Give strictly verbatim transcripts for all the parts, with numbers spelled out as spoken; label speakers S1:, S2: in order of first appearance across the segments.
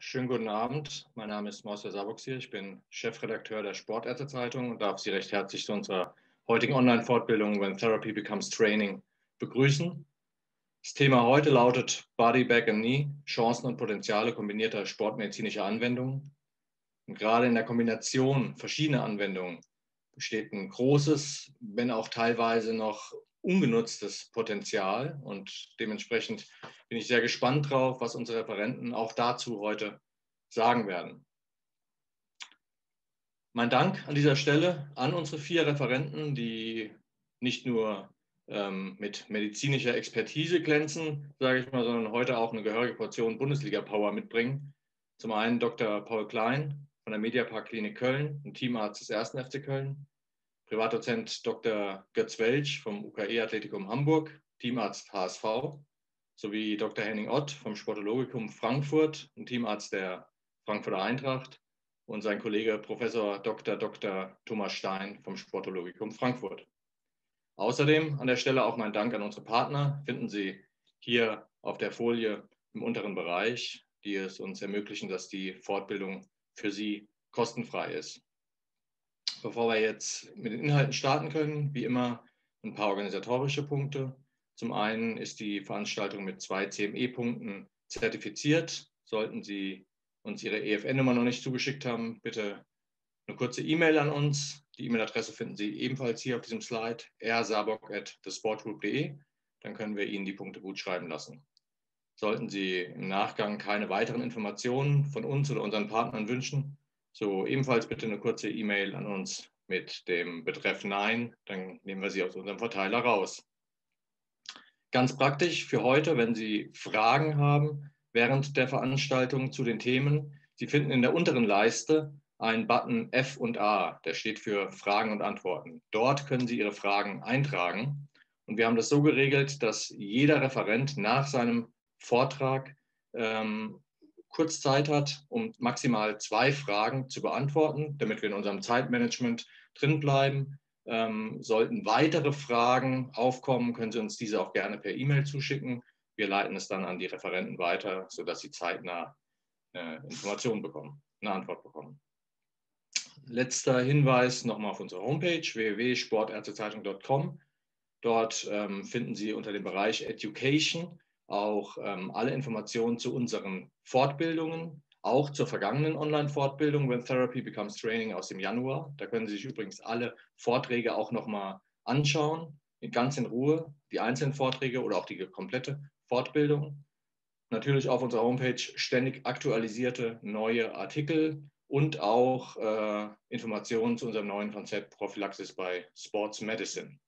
S1: schönen guten Abend. Mein Name ist Marcel Sabox hier. Ich bin Chefredakteur der Sportärzte-Zeitung und darf Sie recht herzlich zu unserer heutigen Online-Fortbildung When Therapy Becomes Training begrüßen. Das Thema heute lautet Body, Back and Knee, Chancen und Potenziale kombinierter sportmedizinischer Anwendungen. Und gerade in der Kombination verschiedener Anwendungen besteht ein großes, wenn auch teilweise noch ungenutztes Potenzial. Und dementsprechend bin ich sehr gespannt drauf, was unsere Referenten auch dazu heute sagen werden. Mein Dank an dieser Stelle an unsere vier Referenten, die nicht nur ähm, mit medizinischer Expertise glänzen, sage ich mal, sondern heute auch eine gehörige Portion Bundesliga-Power mitbringen. Zum einen Doktor Paul Klein von der Mediapark Klinik Köln, ein Teamarzt des ersten F C Köln, Privatdozent Doktor Götz Welch vom U K E Athletikum Hamburg, Teamarzt H S V, sowie Doktor Henning Ott vom Sportologikum Frankfurt, ein Teamarzt der Frankfurter Eintracht, und sein Kollege Professor Doktor Doktor Thomas Stein vom Sportologikum Frankfurt. Außerdem an der Stelle auch mein Dank an unsere Partner, finden Sie hier auf der Folie im unteren Bereich, die es uns ermöglichen, dass die Fortbildung für Sie kostenfrei ist. Bevor wir jetzt mit den Inhalten starten können, wie immer ein paar organisatorische Punkte. Zum einen ist die Veranstaltung mit zwei C M E-Punkten zertifiziert. Sollten Sie uns Ihre E F N-Nummer noch nicht zugeschickt haben, bitte eine kurze E-Mail an uns. Die E-Mail-Adresse finden Sie ebenfalls hier auf diesem Slide, r sabok at the sport group punkt de. Dann können wir Ihnen die Punkte gut schreiben lassen. Sollten Sie im Nachgang keine weiteren Informationen von uns oder unseren Partnern wünschen, so ebenfalls bitte eine kurze E-Mail an uns mit dem Betreff Nein, dann nehmen wir Sie aus unserem Verteiler raus. Ganz praktisch für heute, wenn Sie Fragen haben während der Veranstaltung zu den Themen, Sie finden in der unteren Leiste einen Button F und A, der steht für Fragen und Antworten. Dort können Sie Ihre Fragen eintragen und wir haben das so geregelt, dass jeder Referent nach seinem Vortrag ähm, kurz Zeit hat, um maximal zwei Fragen zu beantworten, damit wir in unserem Zeitmanagement drin bleiben. Ähm, sollten weitere Fragen aufkommen, können Sie uns diese auch gerne per E-Mail zuschicken. Wir leiten es dann an die Referenten weiter, sodass Sie zeitnah äh, Informationen bekommen, eine Antwort bekommen. Letzter Hinweis nochmal auf unsere Homepage w w w punkt sportärztezeitung punkt com. Dort ähm, finden Sie unter dem Bereich Education auch ähm, alle Informationen zu unseren Fortbildungen, auch zur vergangenen Online-Fortbildung When Therapy Becomes Training aus dem Januar. Da können Sie sich übrigens alle Vorträge auch nochmal anschauen, ganz in Ruhe, die einzelnen Vorträge oder auch die komplette Fortbildung. Natürlich auf unserer Homepage ständig aktualisierte neue Artikel und auch äh, Informationen zu unserem neuen Konzept Prophylaxis bei Sports Medicine.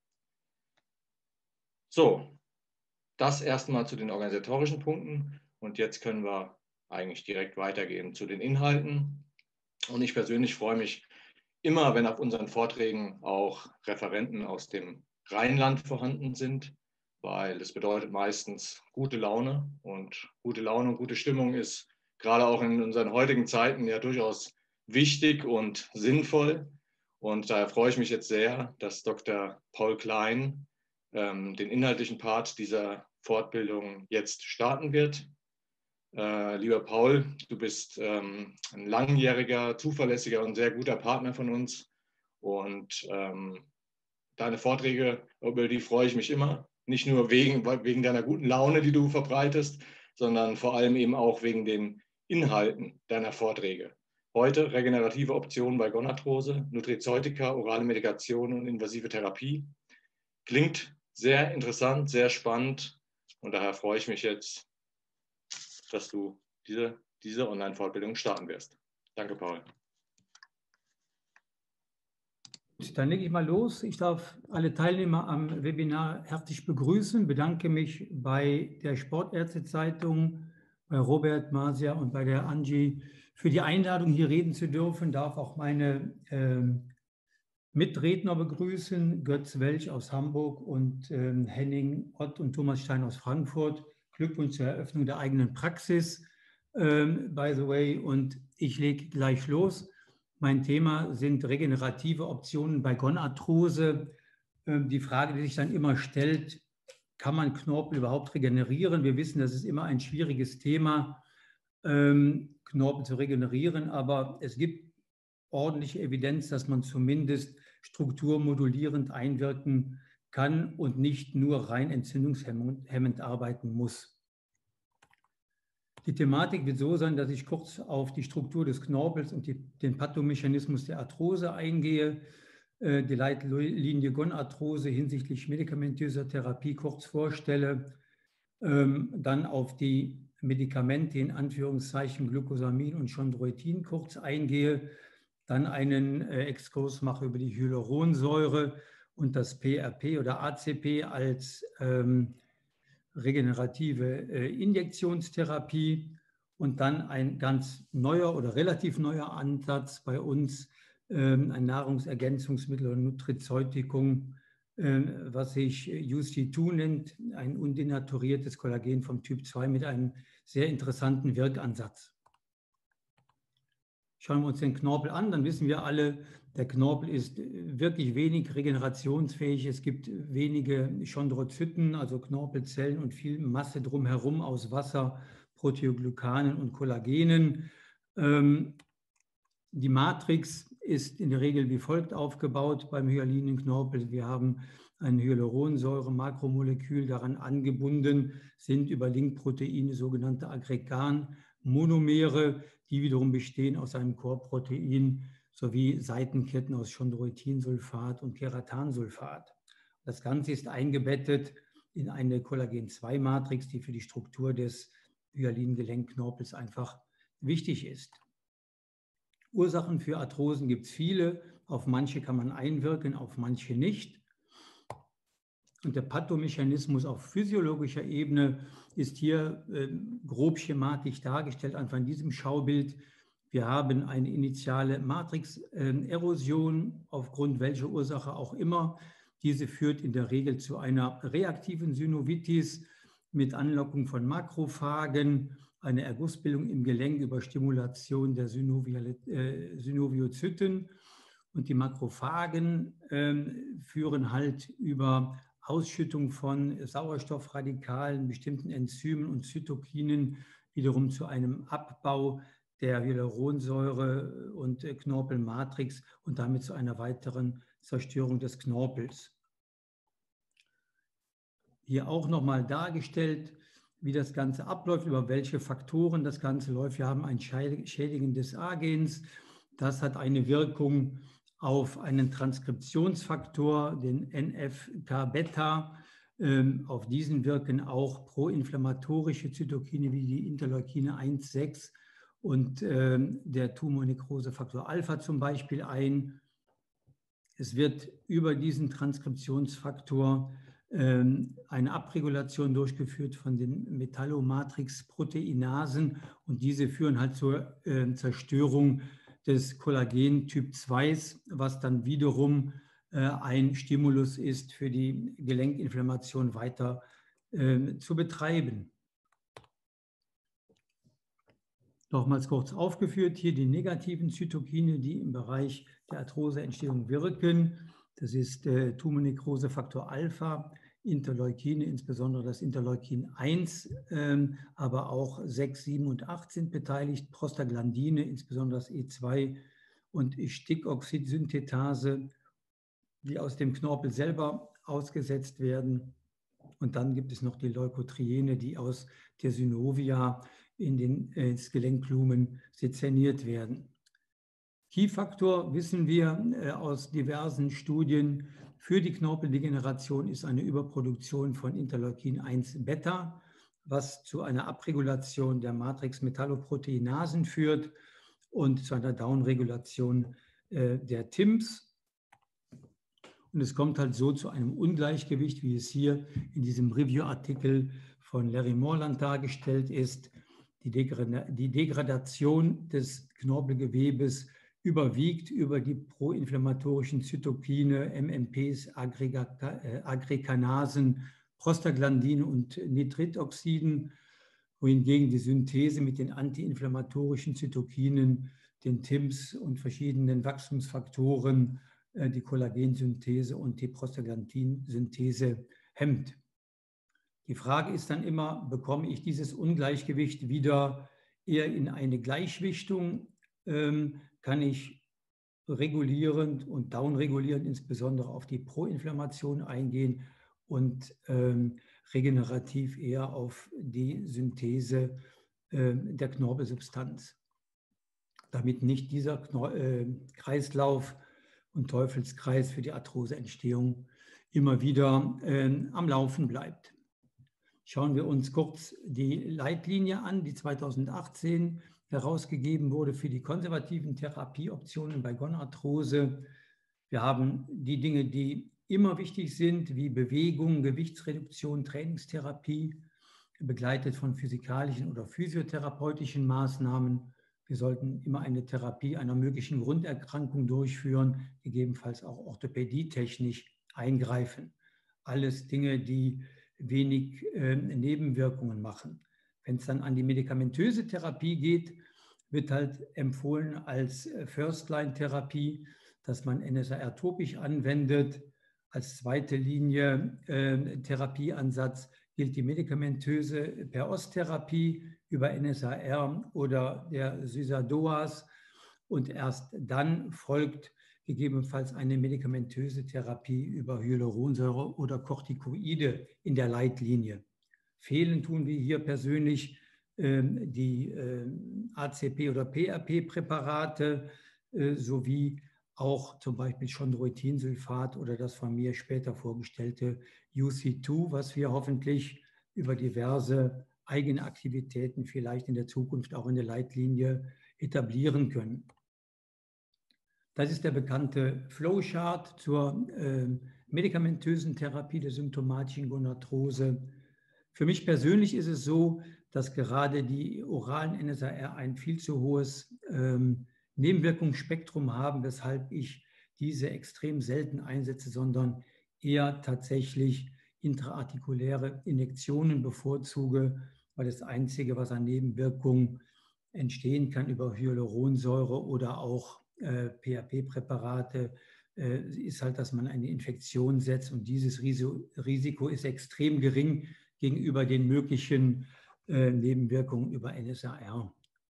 S1: So, das erstmal zu den organisatorischen Punkten und jetzt können wir eigentlich direkt weitergehen zu den Inhalten. Und ich persönlich freue mich immer, wenn auf unseren Vorträgen auch Referenten aus dem Rheinland vorhanden sind, weil das bedeutet meistens gute Laune und gute Laune und gute Stimmung ist gerade auch in unseren heutigen Zeiten ja durchaus wichtig und sinnvoll. Und daher freue ich mich jetzt sehr, dass Doktor Paul Klein ähm, den inhaltlichen Part dieser Fortbildung jetzt starten wird. Äh, lieber Paul, du bist ähm, ein langjähriger, zuverlässiger und sehr guter Partner von uns. Und ähm, deine Vorträge, über die freue ich mich immer. Nicht nur wegen, wegen deiner guten Laune, die du verbreitest, sondern vor allem eben auch wegen den Inhalten deiner Vorträge. Heute regenerative Optionen bei Gonarthrose, Nutrizeutika, orale Medikation und invasive Therapie. Klingt sehr interessant, sehr spannend und daher freue ich mich jetzt, dass du diese, diese Online-Fortbildung starten wirst. Danke, Paul.
S2: Dann lege ich mal los. Ich darf alle Teilnehmer am Webinar herzlich begrüßen, bedanke mich bei der Sportärzte-Zeitung, bei Robert, Marcia und bei der Angie für die Einladung, hier reden zu dürfen. Darf auch meine äh, Mitredner begrüßen, Götz Welch aus Hamburg und äh, Henning Ott und Thomas Stein aus Frankfurt. Glückwunsch zur Eröffnung der eigenen Praxis, äh, by the way. Und ich lege gleich los. Mein Thema sind regenerative Optionen bei Gonarthrose. Die Frage, die sich dann immer stellt, kann man Knorpel überhaupt regenerieren? Wir wissen, das ist immer ein schwieriges Thema. ähm, Knorpel zu regenerieren, aber es gibt ordentliche Evidenz, dass man zumindest strukturmodulierend einwirken kann und nicht nur rein entzündungshemmend arbeiten muss. Die Thematik wird so sein, dass ich kurz auf die Struktur des Knorpels und die, den Pathomechanismus der Arthrose eingehe, äh, die Leitlinie Gonarthrose hinsichtlich medikamentöser Therapie kurz vorstelle, ähm, dann auf die Medikamente in Anführungszeichen Glucosamin und Chondroitin kurz eingehe, dann einen äh, Exkurs mache über die Hyaluronsäure und das P R P oder A C P als ähm, regenerative äh, Injektionstherapie und dann ein ganz neuer oder relativ neuer Ansatz bei uns, ähm, ein Nahrungsergänzungsmittel oder Nutraceutikum, äh, was sich U C zwei nennt, ein undenaturiertes Kollagen vom Typ zwei mit einem sehr interessanten Wirkansatz. Schauen wir uns den Knorpel an, dann wissen wir alle, der Knorpel ist wirklich wenig regenerationsfähig. Es gibt wenige Chondrozyten, also Knorpelzellen und viel Masse drumherum aus Wasser, Proteoglykanen und Kollagenen. Ähm, die Matrix ist in der Regel wie folgt aufgebaut beim Hyalinenknorpel. Wir haben ein Hyaluronsäure-Makromolekül daran angebunden, sind über Linkproteine sogenannte Aggregan-Monomere, die wiederum bestehen aus einem Core-Protein sowie Seitenketten aus Chondroitinsulfat und Keratansulfat. Das Ganze ist eingebettet in eine Kollagen zwei Matrix, die für die Struktur des Hyalingelenkknorpels einfach wichtig ist. Ursachen für Arthrosen gibt es viele. Auf manche kann man einwirken, auf manche nicht. Und der Pathomechanismus auf physiologischer Ebene ist hier äh, grob schematisch dargestellt, einfach in diesem Schaubild. Wir haben eine initiale Matrix-Erosion, äh, aufgrund welcher Ursache auch immer. Diese führt in der Regel zu einer reaktiven Synovitis mit Anlockung von Makrophagen, eine Ergussbildung im Gelenk über Stimulation der äh, Synoviozyten. Und die Makrophagen äh, führen halt über Ausschüttung von Sauerstoffradikalen, bestimmten Enzymen und Zytokinen wiederum zu einem Abbau der Hyaluronsäure und Knorpelmatrix und damit zu einer weiteren Zerstörung des Knorpels. Hier auch nochmal dargestellt, wie das Ganze abläuft, über welche Faktoren das Ganze läuft. Wir haben ein Schädigen des A-Gens. Das hat eine Wirkung auf einen Transkriptionsfaktor, den N F K-Beta. Ähm, auf diesen wirken auch proinflammatorische Zytokine wie die Interleukine eins sechs und ähm, der Tumornekrosefaktor Alpha zum Beispiel ein. Es wird über diesen Transkriptionsfaktor ähm, eine Abregulation durchgeführt von den Metallomatrix-Proteinasen und diese führen halt zur äh, Zerstörung des Kollagen Typ zwei, was dann wiederum äh, ein Stimulus ist, für die Gelenkinflammation weiter äh, zu betreiben. Nochmals kurz aufgeführt, hier die negativen Zytokine, die im Bereich der Arthroseentstehung wirken. Das ist äh, Tumornekrosefaktor Alpha, Interleukine, insbesondere das Interleukin eins, ähm, aber auch sechs, sieben und acht sind beteiligt, Prostaglandine, insbesondere das E zwei und Stickoxidsynthetase, die aus dem Knorpel selber ausgesetzt werden. Und dann gibt es noch die Leukotriene, die aus der Synovia in den äh, Skelenklumen sezerniert werden. Key-Faktor wissen wir äh, aus diversen Studien für die Knorpeldegeneration ist eine Überproduktion von Interleukin eins Beta, was zu einer Abregulation der Matrix-Metalloproteinasen führt und zu einer Downregulation äh, der T I M S. Und es kommt halt so zu einem Ungleichgewicht, wie es hier in diesem Review-Artikel von Larry Morland dargestellt ist. Die, Degrad die Degradation des Knorpelgewebes überwiegt über die proinflammatorischen Zytokine, M M Ps, Aggrekanasen, Prostaglandine und Nitritoxiden, wohingegen die Synthese mit den antiinflammatorischen Zytokinen, den T I M S und verschiedenen Wachstumsfaktoren die Kollagensynthese und die Prostaglandinsynthese hemmt. Die Frage ist dann immer, bekomme ich dieses Ungleichgewicht wieder eher in eine Gleichwichtung, ähm, kann ich regulierend und downregulierend insbesondere auf die Proinflammation eingehen und ähm, regenerativ eher auf die Synthese äh, der Knorpelsubstanz, damit nicht dieser Knor äh, Kreislauf und Teufelskreis für die Arthroseentstehung immer wieder äh, am Laufen bleibt. Schauen wir uns kurz die Leitlinie an, die zweitausendachtzehn herausgegeben wurde für die konservativen Therapieoptionen bei Gonarthrose. Wir haben die Dinge, die immer wichtig sind, wie Bewegung, Gewichtsreduktion, Trainingstherapie, begleitet von physikalischen oder physiotherapeutischen Maßnahmen. Wir sollten immer eine Therapie einer möglichen Grunderkrankung durchführen, gegebenenfalls auch orthopädietechnisch eingreifen. Alles Dinge, die wenig äh, Nebenwirkungen machen. Wenn es dann an die medikamentöse Therapie geht, wird halt empfohlen als First-Line-Therapie, dass man N S A R topisch anwendet. Als zweite Linie äh, Therapieansatz gilt die medikamentöse Per-Ost-Therapie über N S A R oder der Sysadoas und erst dann folgt gegebenenfalls eine medikamentöse Therapie über Hyaluronsäure oder Corticoide in der Leitlinie. Fehlen tun wir hier persönlich äh, die äh, A C P- oder P R P-Präparate äh, sowie auch zum Beispiel Chondroitinsulfat oder das von mir später vorgestellte U C zwei, was wir hoffentlich über diverse eigene Aktivitäten vielleicht in der Zukunft auch in der Leitlinie etablieren können. Das ist der bekannte Flowchart zur äh, medikamentösen Therapie der symptomatischen Gonarthrose. Für mich persönlich ist es so, dass gerade die oralen N S A R ein viel zu hohes ähm, Nebenwirkungsspektrum haben, weshalb ich diese extrem selten einsetze, sondern eher tatsächlich intraartikuläre Injektionen bevorzuge, weil das Einzige, was an Nebenwirkungen entstehen kann über Hyaluronsäure oder auch äh, P R P-Präparate, äh, ist halt, dass man eine Infektion setzt und dieses Risiko ist extrem gering gegenüber den möglichen äh, Nebenwirkungen über N S A R.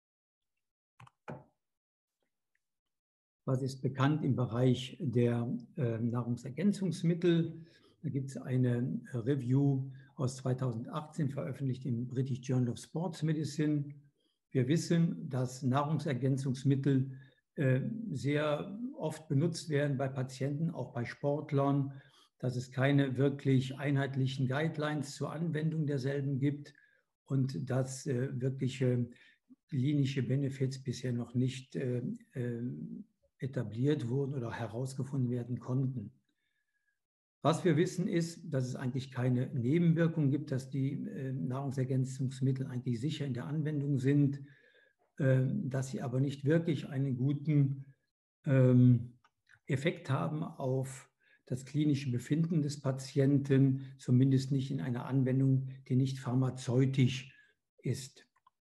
S2: Was ist bekannt im Bereich der äh, Nahrungsergänzungsmittel? Da gibt es eine Review aus zweitausendachtzehn, veröffentlicht im British Journal of Sports Medicine. Wir wissen, dass Nahrungsergänzungsmittel äh, sehr oft benutzt werden bei Patienten, auch bei Sportlern, dass es keine wirklich einheitlichen Guidelines zur Anwendung derselben gibt und dass äh, wirkliche klinische Benefits bisher noch nicht äh, äh, etabliert wurden oder herausgefunden werden konnten. Was wir wissen ist, dass es eigentlich keine Nebenwirkungen gibt, dass die äh, Nahrungsergänzungsmittel eigentlich sicher in der Anwendung sind, äh, dass sie aber nicht wirklich einen guten ähm, Effekt haben auf das klinische Befinden des Patienten, zumindest nicht in einer Anwendung, die nicht pharmazeutisch ist.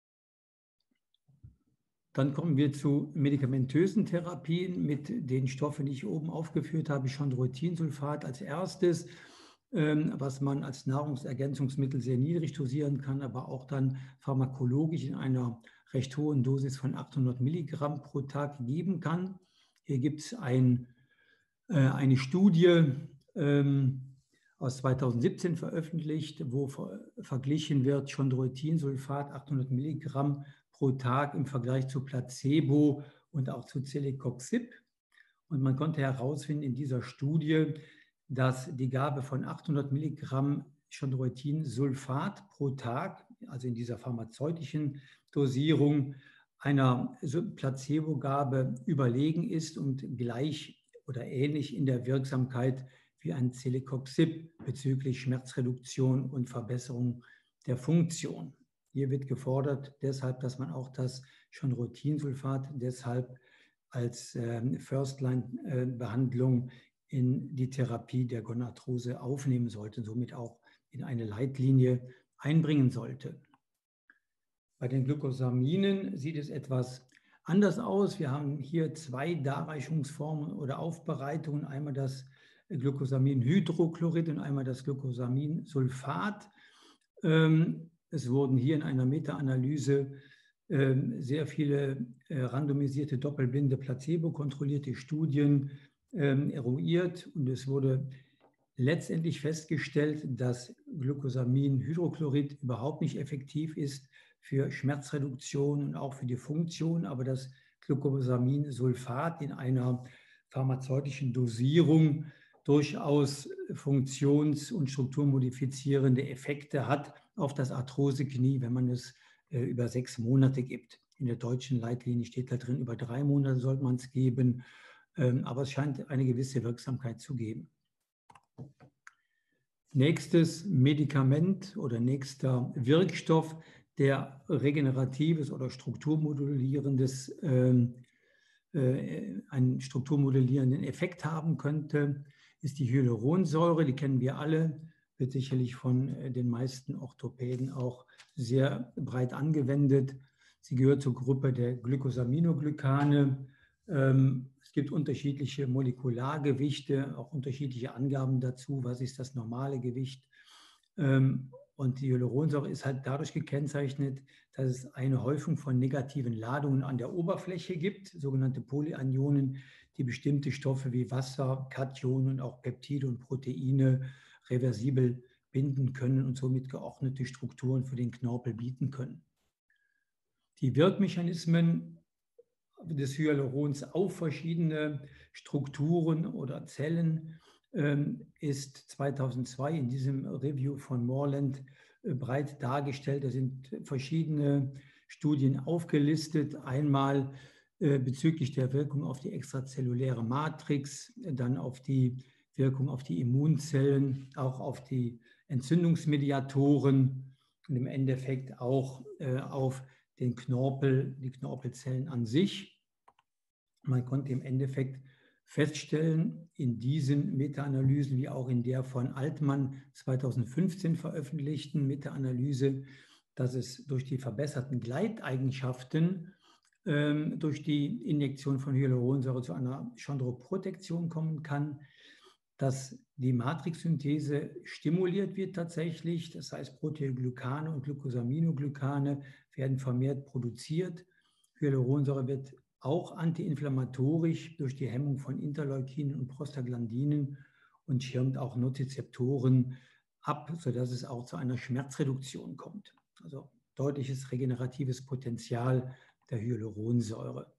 S2: Dann kommen wir zu medikamentösen Therapien mit den Stoffen, die ich oben aufgeführt habe, Chondroitinsulfat als erstes, ähm, was man als Nahrungsergänzungsmittel sehr niedrig dosieren kann, aber auch dann pharmakologisch in einer recht hohen Dosis von achthundert Milligramm pro Tag geben kann. Hier gibt es ein, äh, eine Studie ähm, aus zweitausendsiebzehn veröffentlicht, wo ver verglichen wird Chondroitinsulfat achthundert Milligramm pro Tag im Vergleich zu Placebo und auch zu Celecoxib. Und man konnte herausfinden in dieser Studie, dass die Gabe von achthundert Milligramm Chondroitinsulfat pro Tag, also in dieser pharmazeutischen Dosierung, einer Placebo-Gabe überlegen ist und gleich oder ähnlich in der Wirksamkeit wie ein Celecoxib bezüglich Schmerzreduktion und Verbesserung der Funktion. Hier wird gefordert deshalb, dass man auch das Chondroitinsulfat deshalb als äh, First-Line-Behandlung in die Therapie der Gonarthrose aufnehmen sollte, somit auch in eine Leitlinie einbringen sollte. Bei den Glucosaminen sieht es etwas anders aus. Wir haben hier zwei Darreichungsformen oder Aufbereitungen, einmal das Glucosaminhydrochlorid und einmal das Glucosaminsulfat. Ähm, Es wurden hier in einer Meta-Analyse sehr viele randomisierte, doppelblinde, placebo-kontrollierte Studien eruiert und es wurde letztendlich festgestellt, dass Glucosaminhydrochlorid überhaupt nicht effektiv ist für Schmerzreduktion und auch für die Funktion, aber dass Glucosaminsulfat in einer pharmazeutischen Dosierung durchaus funktions- und strukturmodifizierende Effekte hat auf das Arthroseknie, wenn man es äh, über sechs Monate gibt. In der deutschen Leitlinie steht da drin, über drei Monate sollte man es geben, ähm, aber es scheint eine gewisse Wirksamkeit zu geben. Nächstes Medikament oder nächster Wirkstoff, der regeneratives oder strukturmodulierendes, äh, äh, einen strukturmodellierenden Effekt haben könnte, ist die Hyaluronsäure. Die kennen wir alle, wird sicherlich von den meisten Orthopäden auch sehr breit angewendet. Sie gehört zur Gruppe der Glycosaminoglycane. Ähm, es gibt unterschiedliche Molekulargewichte, auch unterschiedliche Angaben dazu, was ist das normale Gewicht. Ähm, und die Hyaluronsäure ist halt dadurch gekennzeichnet, dass es eine Häufung von negativen Ladungen an der Oberfläche gibt, sogenannte Polyanionen, die bestimmte Stoffe wie Wasser, Kationen und auch Peptide und Proteine reversibel binden können und somit geordnete Strukturen für den Knorpel bieten können. Die Wirkmechanismen des Hyalurons auf verschiedene Strukturen oder Zellen ähm, ist zweitausendzwei in diesem Review von Moreland äh, breit dargestellt. Da sind verschiedene Studien aufgelistet. Einmal äh, bezüglich der Wirkung auf die extrazelluläre Matrix, dann auf die Wirkung auf die Immunzellen, auch auf die Entzündungsmediatoren und im Endeffekt auch äh, auf den Knorpel, die Knorpelzellen an sich. Man konnte im Endeffekt feststellen, in diesen Meta-Analysen, wie auch in der von Altmann zweitausendfünfzehn veröffentlichten Meta-Analyse, dass es durch die verbesserten Gleiteigenschaften ähm, durch die Injektion von Hyaluronsäure zu einer Chondroprotektion kommen kann, dass die Matrixsynthese stimuliert wird tatsächlich, das heißt Proteoglykane und Glucosaminoglycane werden vermehrt produziert. Hyaluronsäure wird auch antiinflammatorisch durch die Hemmung von Interleukinen und Prostaglandinen und schirmt auch Nozizeptoren ab, sodass es auch zu einer Schmerzreduktion kommt. Also deutliches regeneratives Potenzial der Hyaluronsäure.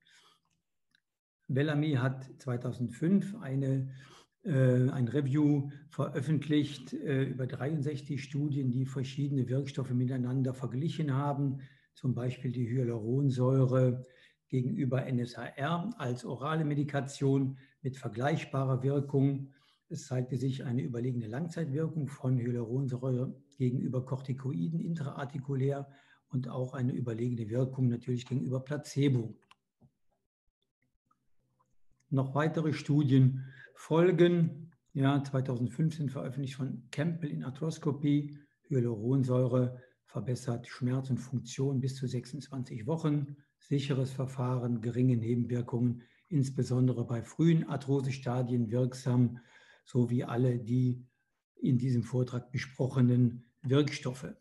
S2: Bellamy hat zweitausendfünf eine, äh, ein Review veröffentlicht äh, über dreiundsechzig Studien, die verschiedene Wirkstoffe miteinander verglichen haben, zum Beispiel die Hyaluronsäure gegenüber N S H R als orale Medikation mit vergleichbarer Wirkung. Es zeigte sich eine überlegene Langzeitwirkung von Hyaluronsäure gegenüber Corticoiden intraartikulär und auch eine überlegene Wirkung natürlich gegenüber Placebo. Noch weitere Studien folgen. Ja, zweitausendfünfzehn veröffentlicht von Campbell in Arthroscopy. Hyaluronsäure verbessert Schmerz und Funktion bis zu sechsundzwanzig Wochen. Sicheres Verfahren, geringe Nebenwirkungen, insbesondere bei frühen Arthrosestadien wirksam, sowie alle die in diesem Vortrag besprochenen Wirkstoffe.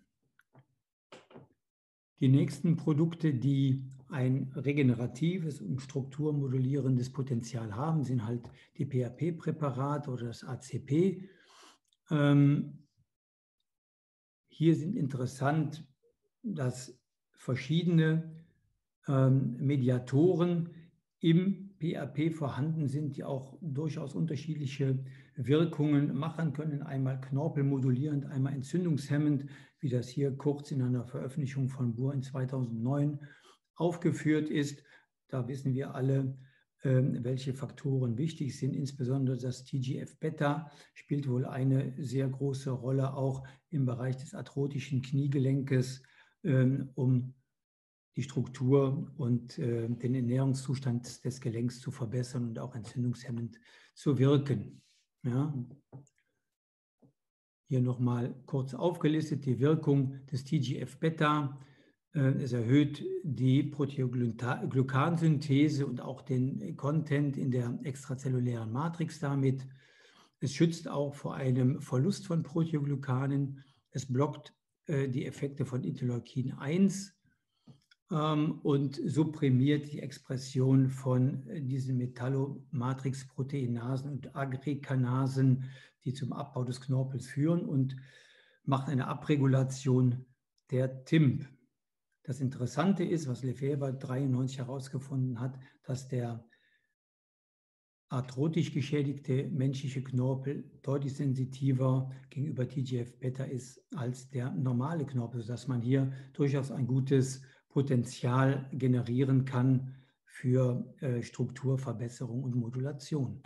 S2: Die nächsten Produkte, die ein regeneratives und strukturmodulierendes Potenzial haben, sind halt die P A P-Präparate oder das A C P. Ähm, hier sind interessant, dass verschiedene ähm, Mediatoren im P A P vorhanden sind, die auch durchaus unterschiedliche Wirkungen machen können. Einmal knorpelmodulierend, einmal entzündungshemmend, wie das hier kurz in einer Veröffentlichung von Buhr in zweitausendneun aufgeführt ist. Da wissen wir alle, ähm, welche Faktoren wichtig sind. Insbesondere das T G F-Beta spielt wohl eine sehr große Rolle auch im Bereich des arthrotischen Kniegelenkes, ähm, um die Struktur und äh, den Ernährungszustand des Gelenks zu verbessern und auch entzündungshemmend zu wirken. Ja. Hier nochmal kurz aufgelistet die Wirkung des T G F-Beta. Äh, es erhöht die Proteoglykansynthese und auch den Content in der extrazellulären Matrix damit. Es schützt auch vor einem Verlust von Proteoglykanen. Es blockt äh, die Effekte von Interleukin eins. ähm, und supprimiert die Expression von diesen Metallomatrix-Proteinasen und Aggreganasen, die zum Abbau des Knorpels führen, und macht eine Abregulation der T I M P. Das Interessante ist, was Lefebvre neunzehnhundertdreiundneunzig herausgefunden hat, dass der arthrotisch geschädigte menschliche Knorpel deutlich sensitiver gegenüber T G F-Beta ist als der normale Knorpel, sodass man hier durchaus ein gutes Potenzial generieren kann für äh, Strukturverbesserung und Modulation.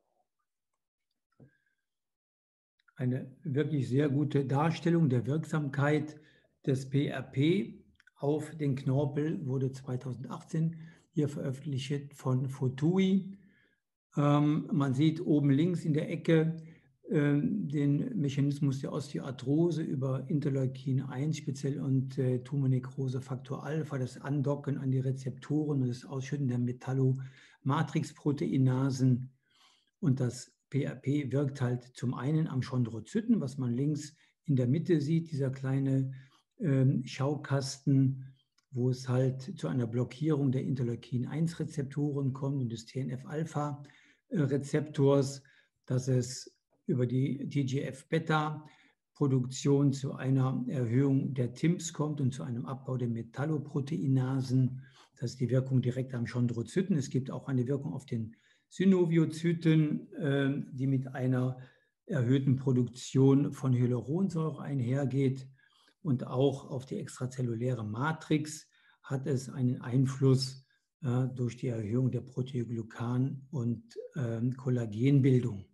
S2: Eine wirklich sehr gute Darstellung der Wirksamkeit des P R P auf den Knorpel wurde zweitausendachtzehn hier veröffentlicht von Fotui. Ähm, man sieht oben links in der Ecke ähm, den Mechanismus der Osteoarthrose über Interleukin eins speziell und äh, Tumornekrose Faktor Alpha, das Andocken an die Rezeptoren und das Ausschütten der Metallomatrix-Proteinasen. Und das P R P wirkt halt zum einen am Chondrozyten, was man links in der Mitte sieht, dieser kleine ähm, Schaukasten, wo es halt zu einer Blockierung der Interleukin eins Rezeptoren kommt und des T N F-Alpha-Rezeptors, dass es über die T G F-Beta-Produktion zu einer Erhöhung der T I M Ps kommt und zu einem Abbau der Metalloproteinasen. Das ist die Wirkung direkt am Chondrozyten. Es gibt auch eine Wirkung auf den Synoviozyten, äh, die mit einer erhöhten Produktion von Hyaluronsäure einhergeht. Und auch auf die extrazelluläre Matrix hat es einen Einfluss äh, durch die Erhöhung der Proteoglykan- und äh, Kollagenbildung.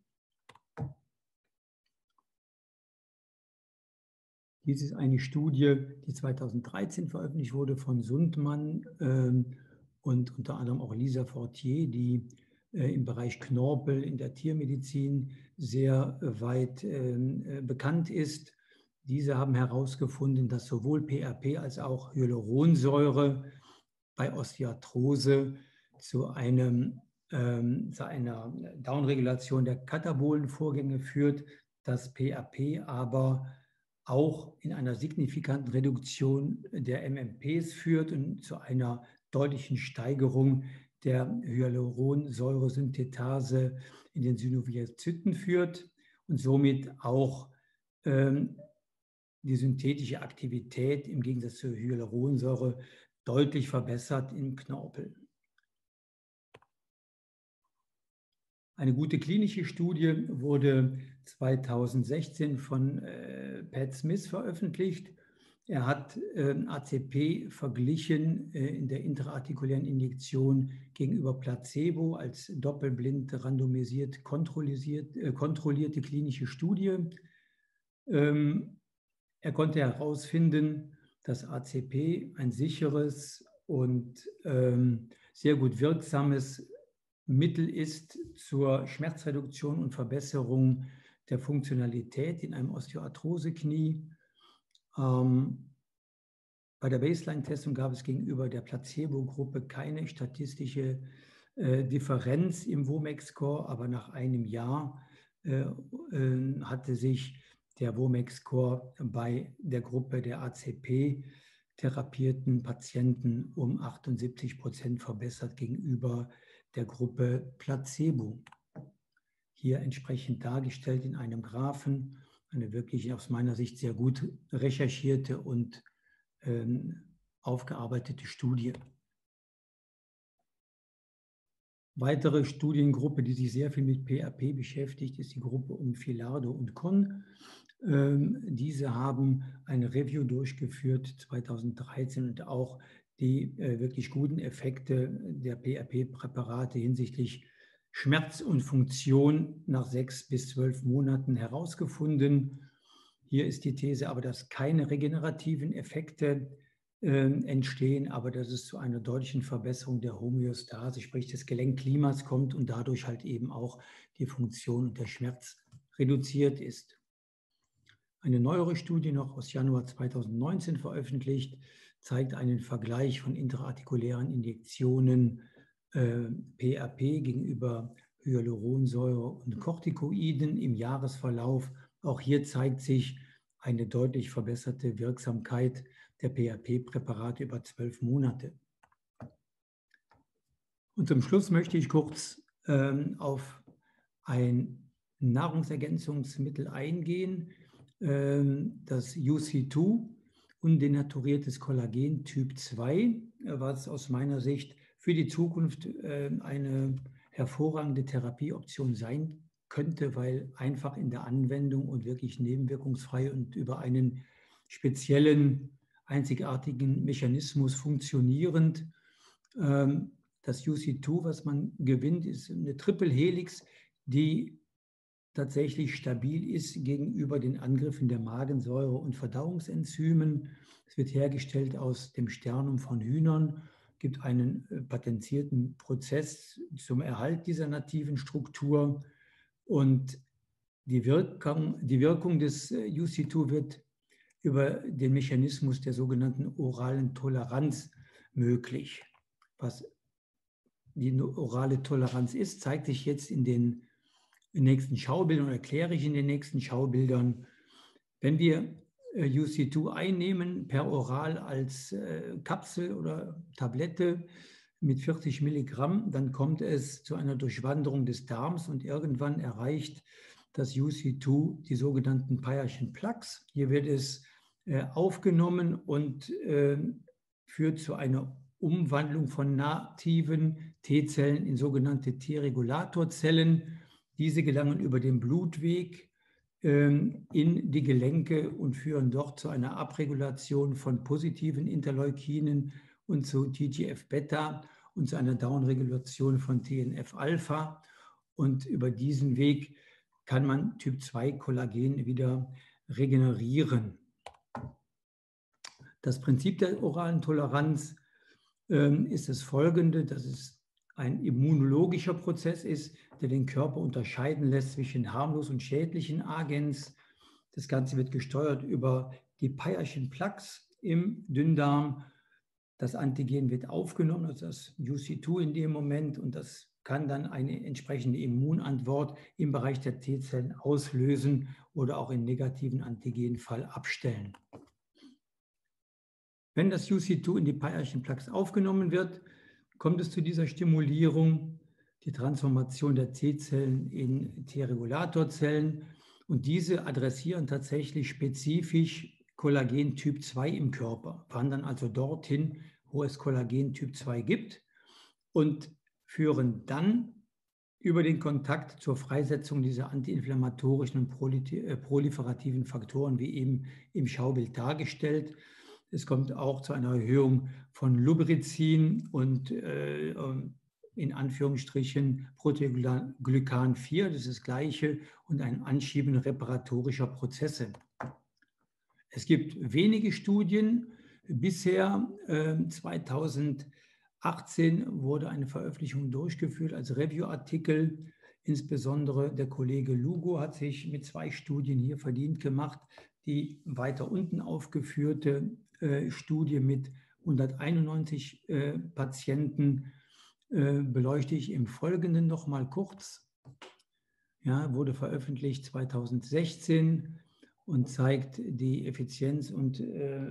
S2: Dies ist eine Studie, die zweitausenddreizehn veröffentlicht wurde von Sundmann äh, und unter anderem auch Lisa Fortier, die äh, im Bereich Knorpel in der Tiermedizin sehr äh, weit äh, bekannt ist. Diese haben herausgefunden, dass sowohl P R P als auch Hyaluronsäure bei Osteoarthrose zu, einem, ähm, zu einer Downregulation der Katabolenvorgänge führt, dass P R P aber auch in einer signifikanten Reduktion der M M Ps führt und zu einer deutlichen Steigerung der Hyaluronsäuresynthetase in den Synoviozyten führt und somit auch ähm, die synthetische Aktivität im Gegensatz zur Hyaluronsäure deutlich verbessert im Knorpel. Eine gute klinische Studie wurde zweitausendsechzehn von äh, Pat Smith veröffentlicht. Er hat äh, A C P verglichen äh, in der intraartikulären Injektion gegenüber Placebo als doppelblind randomisiert kontrolliert, äh, kontrollierte klinische Studie. Ähm, er konnte herausfinden, dass A C P ein sicheres und ähm, sehr gut wirksames Mittel ist zur Schmerzreduktion und Verbesserung der Funktionalität in einem Osteoarthrose-Knie. Ähm, bei der Baseline-Testung gab es gegenüber der Placebo-Gruppe keine statistische äh, Differenz im WOMAC-Score, aber nach einem Jahr äh, äh, hatte sich der WOMAC-Score bei der Gruppe der A C P-therapierten Patienten um achtundsiebzig Prozent verbessert gegenüber der Gruppe Placebo. Hier entsprechend dargestellt in einem Graphen, eine wirklich aus meiner Sicht sehr gut recherchierte und ähm, aufgearbeitete Studie. Weitere Studiengruppe, die sich sehr viel mit P R P beschäftigt, ist die Gruppe um Filardo und Kohn. Ähm, diese haben eine Review durchgeführt zweitausenddreizehn und auch die äh, wirklich guten Effekte der P R P-Präparate hinsichtlich Schmerz und Funktion nach sechs bis zwölf Monaten herausgefunden. Hier ist die These aber, dass keine regenerativen Effekte äh, entstehen, aber dass es zu einer deutlichen Verbesserung der Homöostase, sprich des Gelenkklimas kommt und dadurch halt eben auch die Funktion und der Schmerz reduziert ist. Eine neuere Studie noch aus Januar zweitausendneunzehn veröffentlicht, zeigt einen Vergleich von intraartikulären Injektionen äh, P R P gegenüber Hyaluronsäure und Corticoiden im Jahresverlauf. Auch hier zeigt sich eine deutlich verbesserte Wirksamkeit der P R P-Präparate über zwölf Monate. Und zum Schluss möchte ich kurz ähm, auf ein Nahrungsergänzungsmittel eingehen, ähm, das U C zwei, undenaturiertes Kollagen Typ zwei, was aus meiner Sicht für die Zukunft äh, eine hervorragende Therapieoption sein könnte, weil einfach in der Anwendung und wirklich nebenwirkungsfrei und über einen speziellen, einzigartigen Mechanismus funktionierend. Ähm, das U C zwei, was man gewinnt, ist eine Triple Helix, die tatsächlich stabil ist gegenüber den Angriffen der Magensäure und Verdauungsenzymen. Es wird hergestellt aus dem Sternum von Hühnern, gibt einen äh, patentierten Prozess zum Erhalt dieser nativen Struktur und die Wirkung, die Wirkung des äh, U C zwei wird über den Mechanismus der sogenannten oralen Toleranz möglich. Was die orale Toleranz ist, zeigt sich jetzt in den nächsten Schaubildern und erkläre ich in den nächsten Schaubildern. Wenn wir U C zwei einnehmen per oral als äh, Kapsel oder Tablette mit vierzig Milligramm, dann kommt es zu einer Durchwanderung des Darms und irgendwann erreicht das U C zwei die sogenannten Peyerchen Plaques. Hier wird es äh, aufgenommen und äh, führt zu einer Umwandlung von nativen T-Zellen in sogenannte T-Regulatorzellen. Diese gelangen über den Blutweg ähm, in die Gelenke und führen dort zu einer Abregulation von positiven Interleukinen und zu T G F Beta und zu einer Downregulation von T N F Alpha. Und über diesen Weg kann man Typ zwei Kollagen wieder regenerieren. Das Prinzip der oralen Toleranz ähm, ist das folgende, dass es ein immunologischer Prozess ist, der den Körper unterscheiden lässt zwischen harmlos und schädlichen Agens. Das Ganze wird gesteuert über die Peyerchen Plaques im Dünndarm. Das Antigen wird aufgenommen, also das U C zwei in dem Moment, und das kann dann eine entsprechende Immunantwort im Bereich der T-Zellen auslösen oder auch im negativen Antigenfall abstellen. Wenn das U C zwei in die Peyerchen Plaques aufgenommen wird, kommt es zu dieser Stimulierung, die Transformation der T-Zellen in T-Regulatorzellen, und diese adressieren tatsächlich spezifisch Kollagen Typ zwei im Körper, wandern also dorthin, wo es Kollagen Typ zwei gibt und führen dann über den Kontakt zur Freisetzung dieser antiinflammatorischen und proliferativen Faktoren, wie eben im Schaubild dargestellt. Es kommt auch zu einer Erhöhung von Lubrizin und äh, in Anführungsstrichen Proteoglykan vier, das ist das Gleiche, und ein Anschieben reparatorischer Prozesse. Es gibt wenige Studien. Bisher, äh, zweitausendachtzehn, wurde eine Veröffentlichung durchgeführt als Review-Artikel. Insbesondere der Kollege Lugo hat sich mit zwei Studien hier verdient gemacht. Die weiter unten aufgeführte äh, Studie mit hunderteinundneunzig äh, Patienten äh, beleuchte ich im Folgenden noch mal kurz. Ja, wurde veröffentlicht zweitausendsechzehn und zeigt die Effizienz und äh,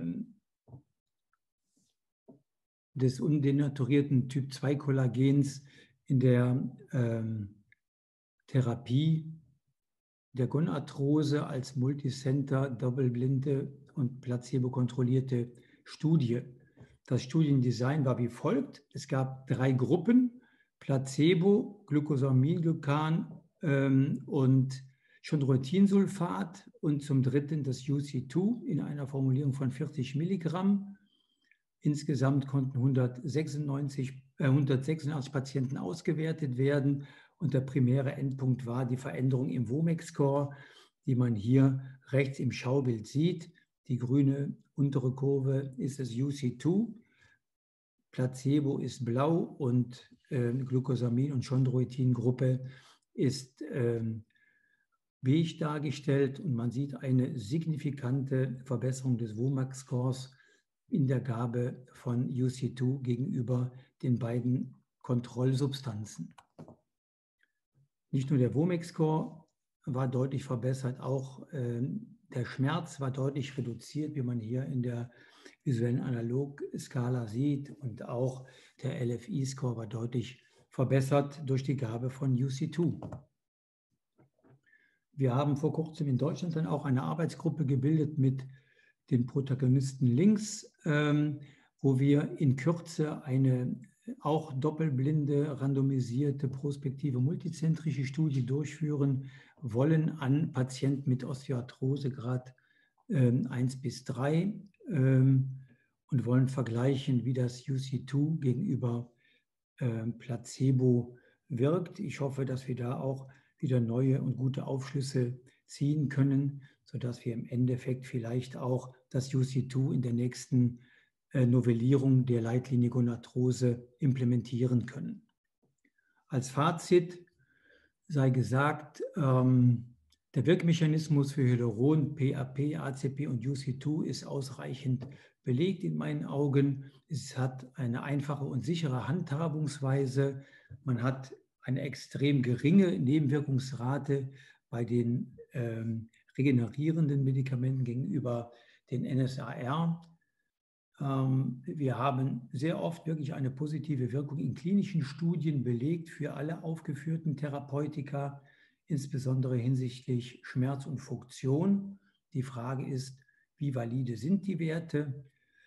S2: des undenaturierten Typ zwei Kollagens in der ähm, Therapie der Gonarthrose als multicenter, doppelblinde und placebo-kontrollierte Studie. Das Studiendesign war wie folgt. Es gab drei Gruppen: Placebo, Glucosaminglykan ähm, und Chondroitinsulfat, und zum dritten das U C zwei in einer Formulierung von vierzig Milligramm. Insgesamt konnten hundertsechsundneunzig, äh, hundertsechsundachtzig Patienten ausgewertet werden, und der primäre Endpunkt war die Veränderung im WOMAC-Score, die man hier rechts im Schaubild sieht. Die grüne untere Kurve ist das U C zwei, Placebo ist blau und äh, Glucosamin- und Chondroitin-Gruppe ist äh, beige dargestellt, und man sieht eine signifikante Verbesserung des WOMAC-Scores in der Gabe von U C zwei gegenüber den beiden Kontrollsubstanzen. Nicht nur der WOMAC-Score war deutlich verbessert, auch äh, der Schmerz war deutlich reduziert, wie man hier in der visuellen Analogskala sieht. Und auch der L F I-Score war deutlich verbessert durch die Gabe von U C zwei. Wir haben vor kurzem in Deutschland dann auch eine Arbeitsgruppe gebildet mit den Protagonisten links, ähm, wo wir in Kürze eine auch doppelblinde, randomisierte, prospektive, multizentrische Studie durchführen wollen an Patienten mit Osteoarthrose Grad ähm, eins bis drei ähm, und wollen vergleichen, wie das U C zwei gegenüber ähm, Placebo wirkt. Ich hoffe, dass wir da auch wieder neue und gute Aufschlüsse ziehen können, sodass wir im Endeffekt vielleicht auch das U C zwei in der nächsten äh, Novellierung der Leitlinie Gonarthrose implementieren können. Als Fazit sei gesagt, ähm, der Wirkmechanismus für Hyaluron, P A P, A C P und U C zwei ist ausreichend belegt in meinen Augen. Es hat eine einfache und sichere Handhabungsweise. Man hat eine extrem geringe Nebenwirkungsrate bei den ähm, regenerierenden Medikamenten gegenüber den N S A R. Ähm, wir haben sehr oft wirklich eine positive Wirkung in klinischen Studien belegt für alle aufgeführten Therapeutika, insbesondere hinsichtlich Schmerz und Funktion. Die Frage ist, wie valide sind die Werte?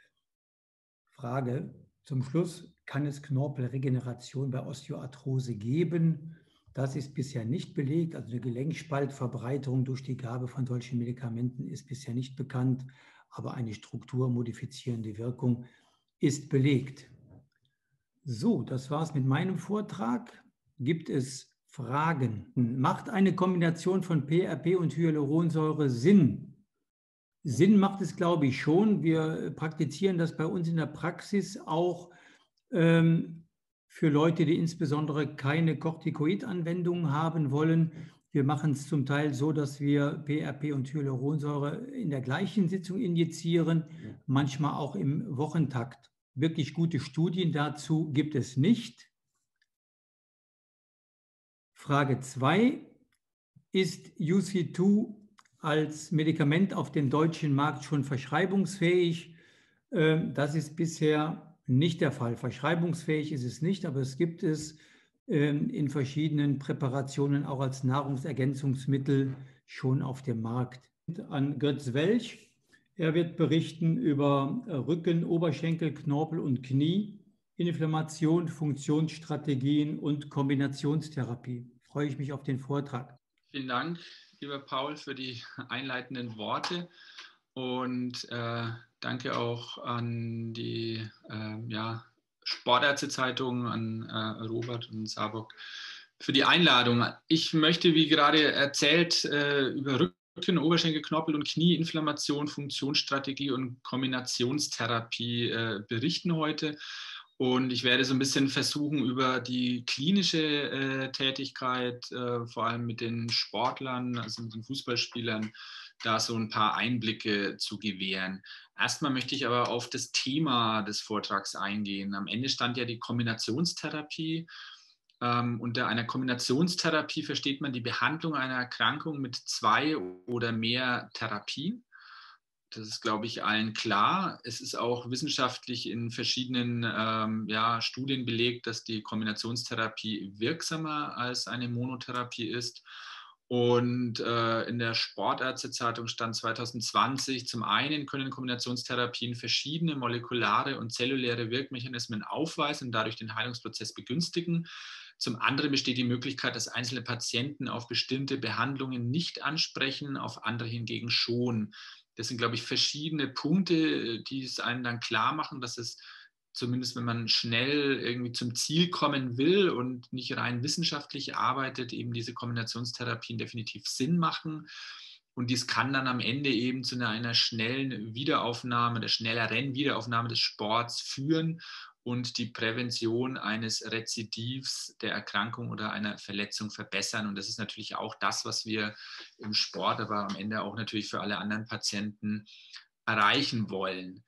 S2: Frage zum Schluss, kann es Knorpelregeneration bei Osteoarthrose geben? Das ist bisher nicht belegt. Also eine Gelenkspaltverbreiterung durch die Gabe von solchen Medikamenten ist bisher nicht bekannt, aber eine strukturmodifizierende Wirkung ist belegt. So, das war es mit meinem Vortrag. Gibt es Fragen? Macht eine Kombination von P R P und Hyaluronsäure Sinn? Sinn macht es, glaube ich, schon. Wir praktizieren das bei uns in der Praxis auch ähm, für Leute, die insbesondere keine Corticoid-Anwendungen haben wollen. Wir machen es zum Teil so, dass wir P R P und Hyaluronsäure in der gleichen Sitzung injizieren, manchmal auch im Wochentakt. Wirklich gute Studien dazu gibt es nicht. Frage zwei. Ist U C zwei als Medikament auf dem deutschen Markt schon verschreibungsfähig? Das ist bisher nicht der Fall. Verschreibungsfähig ist es nicht, aber es gibt es in verschiedenen Präparationen auch als Nahrungsergänzungsmittel schon auf dem Markt. An Götz Welch. Er wird berichten über Rücken, Oberschenkel, Knorpel und Knie, Inflammation, Funktionsstrategien und Kombinationstherapie. Freue ich mich auf den Vortrag.
S3: Vielen Dank, lieber Paul, für die einleitenden Worte und äh, danke auch an die äh, ja, Sportärzte-Zeitung, an äh, Robert und Sabok für die Einladung. Ich möchte, wie gerade erzählt, äh, über Rücken, Oberschenkel, Knorpel und Knie, Inflammation, Funktionsstrategie und Kombinationstherapie äh, berichten heute. Und ich werde so ein bisschen versuchen, über die klinische äh, Tätigkeit, äh, vor allem mit den Sportlern, also mit den Fußballspielern, da so ein paar Einblicke zu gewähren. Erstmal möchte ich aber auf das Thema des Vortrags eingehen. Am Ende stand ja die Kombinationstherapie. Ähm, unter einer Kombinationstherapie versteht man die Behandlung einer Erkrankung mit zwei oder mehr Therapien. Das ist, glaube ich, allen klar. Es ist auch wissenschaftlich in verschiedenen ähm, ja, Studien belegt, dass die Kombinationstherapie wirksamer als eine Monotherapie ist. Und äh, in der Sportärzte-Zeitung stand zwanzig zwanzig, zum einen können Kombinationstherapien verschiedene molekulare und zelluläre Wirkmechanismen aufweisen und dadurch den Heilungsprozess begünstigen. Zum anderen besteht die Möglichkeit, dass einzelne Patienten auf bestimmte Behandlungen nicht ansprechen, auf andere hingegen schon. Das sind, glaube ich, verschiedene Punkte, die es einem dann klar machen, dass es zumindest, wenn man schnell irgendwie zum Ziel kommen will und nicht rein wissenschaftlich arbeitet, eben diese Kombinationstherapien definitiv Sinn machen. Und dies kann dann am Ende eben zu einer, einer schnellen Wiederaufnahme, der schnelleren Wiederaufnahme des Sports führen und die Prävention eines Rezidivs der Erkrankung oder einer Verletzung verbessern. Und das ist natürlich auch das, was wir im Sport, aber am Ende auch natürlich für alle anderen Patienten erreichen wollen.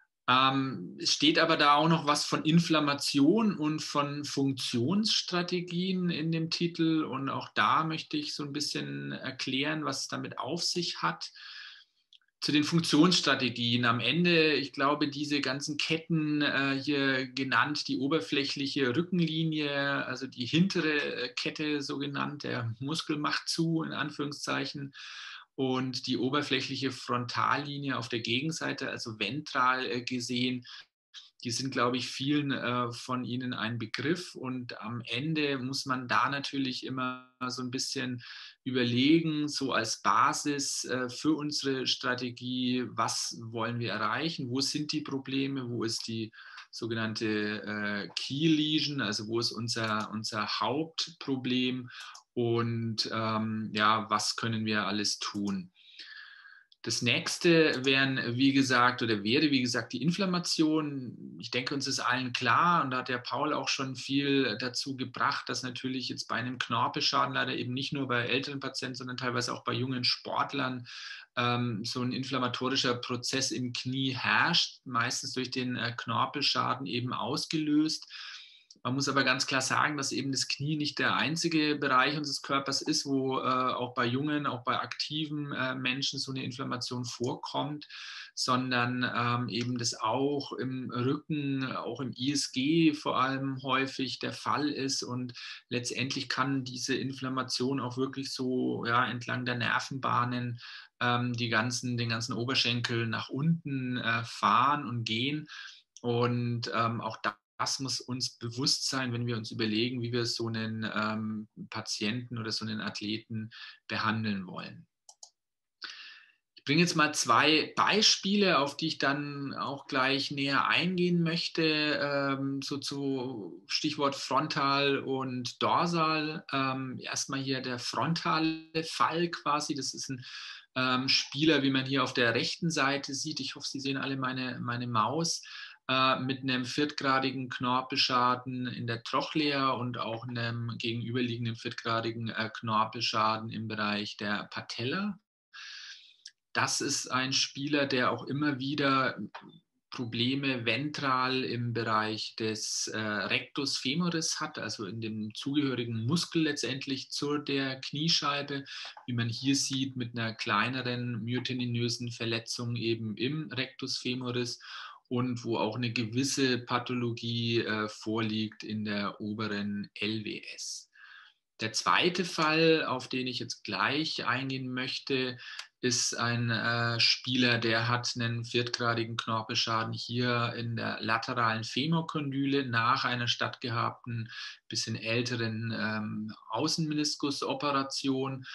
S3: Ähm, es steht aber da auch noch was von Inflammation und von Funktionsstrategien in dem Titel. Und auch da möchte ich so ein bisschen erklären, was es damit auf sich hat. zu den Funktionsstrategien. Am Ende, ich glaube, diese ganzen Ketten äh, hier genannt, die oberflächliche Rückenlinie, also die hintere Kette so genannt, der Muskel macht zu, in Anführungszeichen, und die oberflächliche Frontallinie auf der Gegenseite, also ventral äh, gesehen, die sind, glaube ich, vielen äh, von Ihnen ein Begriff. Und am Ende muss man da natürlich immer so ein bisschen überlegen, so als Basis äh, für unsere Strategie, was wollen wir erreichen, wo sind die Probleme, wo ist die sogenannte äh, Key Lesion, also wo ist unser, unser Hauptproblem und ähm, ja, was können wir alles tun. Das nächste wären, wie gesagt, oder wäre, wie gesagt, die Inflammation. Ich denke, uns ist allen klar, und da hat der Paul auch schon viel dazu gebracht, dass natürlich jetzt bei einem Knorpelschaden leider eben nicht nur bei älteren Patienten, sondern teilweise auch bei jungen Sportlern ähm, so ein inflammatorischer Prozess im Knie herrscht, meistens durch den äh, Knorpelschaden eben ausgelöst. Man muss aber ganz klar sagen, dass eben das Knie nicht der einzige Bereich unseres Körpers ist, wo äh, auch bei jungen, auch bei aktiven äh, Menschen so eine Inflammation vorkommt, sondern ähm, eben das auch im Rücken, auch im I S G vor allem häufig der Fall ist. Und letztendlich kann diese Inflammation auch wirklich so ja, entlang der Nervenbahnen ähm, die ganzen, den ganzen Oberschenkel nach unten äh, fahren und gehen. Und ähm, auch da Das muss uns bewusst sein, wenn wir uns überlegen, wie wir so einen ähm, Patienten oder so einen Athleten behandeln wollen. Ich bringe jetzt mal zwei Beispiele, auf die ich dann auch gleich näher eingehen möchte, ähm, so zu Stichwort Frontal und Dorsal. Ähm, erstmal hier der frontale Fall quasi. Das ist ein ähm, Spieler, wie man hier auf der rechten Seite sieht. Ich hoffe, Sie sehen alle meine, meine Maus. Mit einem viertgradigen Knorpelschaden in der Trochlea und auch einem gegenüberliegenden viertgradigen äh, Knorpelschaden im Bereich der Patella. Das ist ein Spieler, der auch immer wieder Probleme ventral im Bereich des äh, Rectus femoris hat, also in dem zugehörigen Muskel letztendlich zu der Kniescheibe, wie man hier sieht, mit einer kleineren myoteninösen Verletzung eben im Rectus femoris, und wo auch eine gewisse Pathologie äh, vorliegt in der oberen L W S. Der zweite Fall, auf den ich jetzt gleich eingehen möchte, ist ein äh, Spieler, der hat einen viertgradigen Knorpelschaden hier in der lateralen Femorkondyle nach einer stattgehabten, bisschen älteren ähm, Außenmeniskusoperation.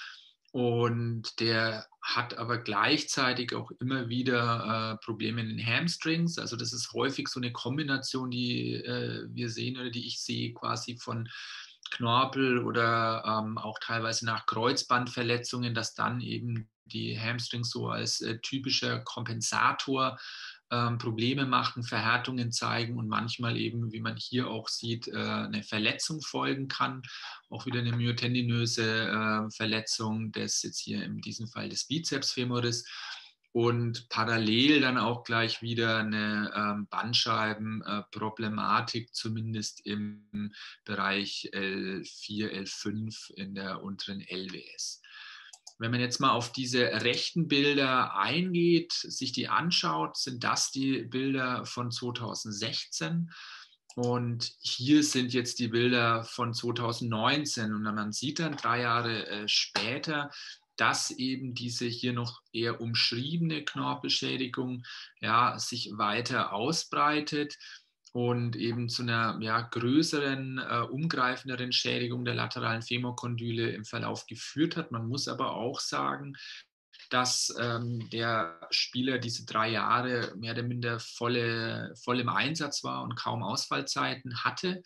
S3: Und der hat aber gleichzeitig auch immer wieder äh, Probleme in den Hamstrings. Also das ist häufig so eine Kombination, die äh, wir sehen oder die ich sehe, quasi von Knorpel oder ähm, auch teilweise nach Kreuzbandverletzungen, dass dann eben die Hamstrings so als äh, typischer Kompensator ähm, Probleme machen, Verhärtungen zeigen und manchmal eben, wie man hier auch sieht, äh, eine Verletzung folgen kann. Auch wieder eine myotendinöse äh, Verletzung des jetzt hier in diesem Fall des Bizeps femoris. Und parallel dann auch gleich wieder eine ähm, Bandscheibenproblematik, äh, zumindest im Bereich L vier, L fünf in der unteren L W S. Wenn man jetzt mal auf diese rechten Bilder eingeht, sich die anschaut, sind das die Bilder von zweitausendsechzehn. Und hier sind jetzt die Bilder von zweitausendneunzehn. Und man sieht dann drei Jahre äh, später, dass eben diese hier noch eher umschriebene Knorpelschädigung ja, sich weiter ausbreitet und eben zu einer ja, größeren, äh, umgreifenderen Schädigung der lateralen Femorkondyle im Verlauf geführt hat. Man muss aber auch sagen, dass ähm, der Spieler diese drei Jahre mehr oder minder volle, voll im Einsatz war und kaum Ausfallzeiten hatte.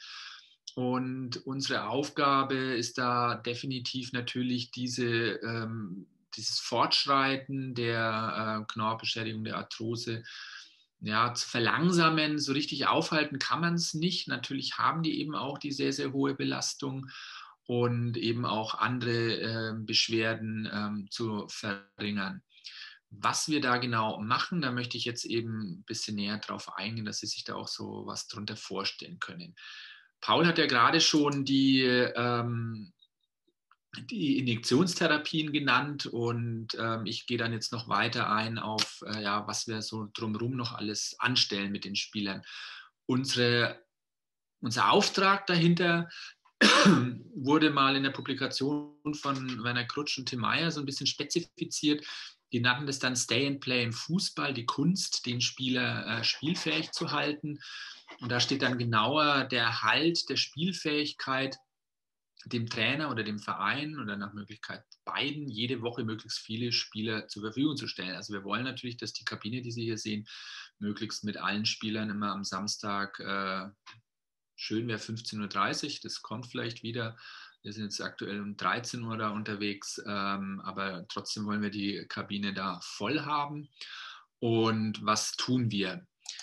S3: Und unsere Aufgabe ist da definitiv natürlich diese, ähm, dieses Fortschreiten der äh, Knorpelschädigung, der Arthrose ja, zu verlangsamen. So richtig aufhalten kann man es nicht. Natürlich haben die eben auch die sehr, sehr hohe Belastung und eben auch andere äh, Beschwerden ähm, zu verringern. Was wir da genau machen, da möchte ich jetzt eben ein bisschen näher drauf eingehen, dass Sie sich da auch so was drunter vorstellen können. Paul hat ja gerade schon die, ähm, die Injektionstherapien genannt und ähm, ich gehe dann jetzt noch weiter ein auf, äh, ja, was wir so drumherum noch alles anstellen mit den Spielern. Unsere, unser Auftrag dahinter wurde mal in der Publikation von Werner Krutsch und Tim Meyer so ein bisschen spezifiziert. Die nannten das dann Stay and Play im Fußball, die Kunst, den Spieler äh, spielfähig zu halten. Und da steht dann genauer der Erhalt der Spielfähigkeit dem Trainer oder dem Verein oder nach Möglichkeit beiden jede Woche möglichst viele Spieler zur Verfügung zu stellen. Also wir wollen natürlich, dass die Kabine, die Sie hier sehen, möglichst mit allen Spielern immer am Samstag, äh, schön wäre fünfzehn Uhr dreißig, das kommt vielleicht wieder. Wir sind jetzt aktuell um dreizehn Uhr da unterwegs, ähm, aber trotzdem wollen wir die Kabine da voll haben. Und was tun wir?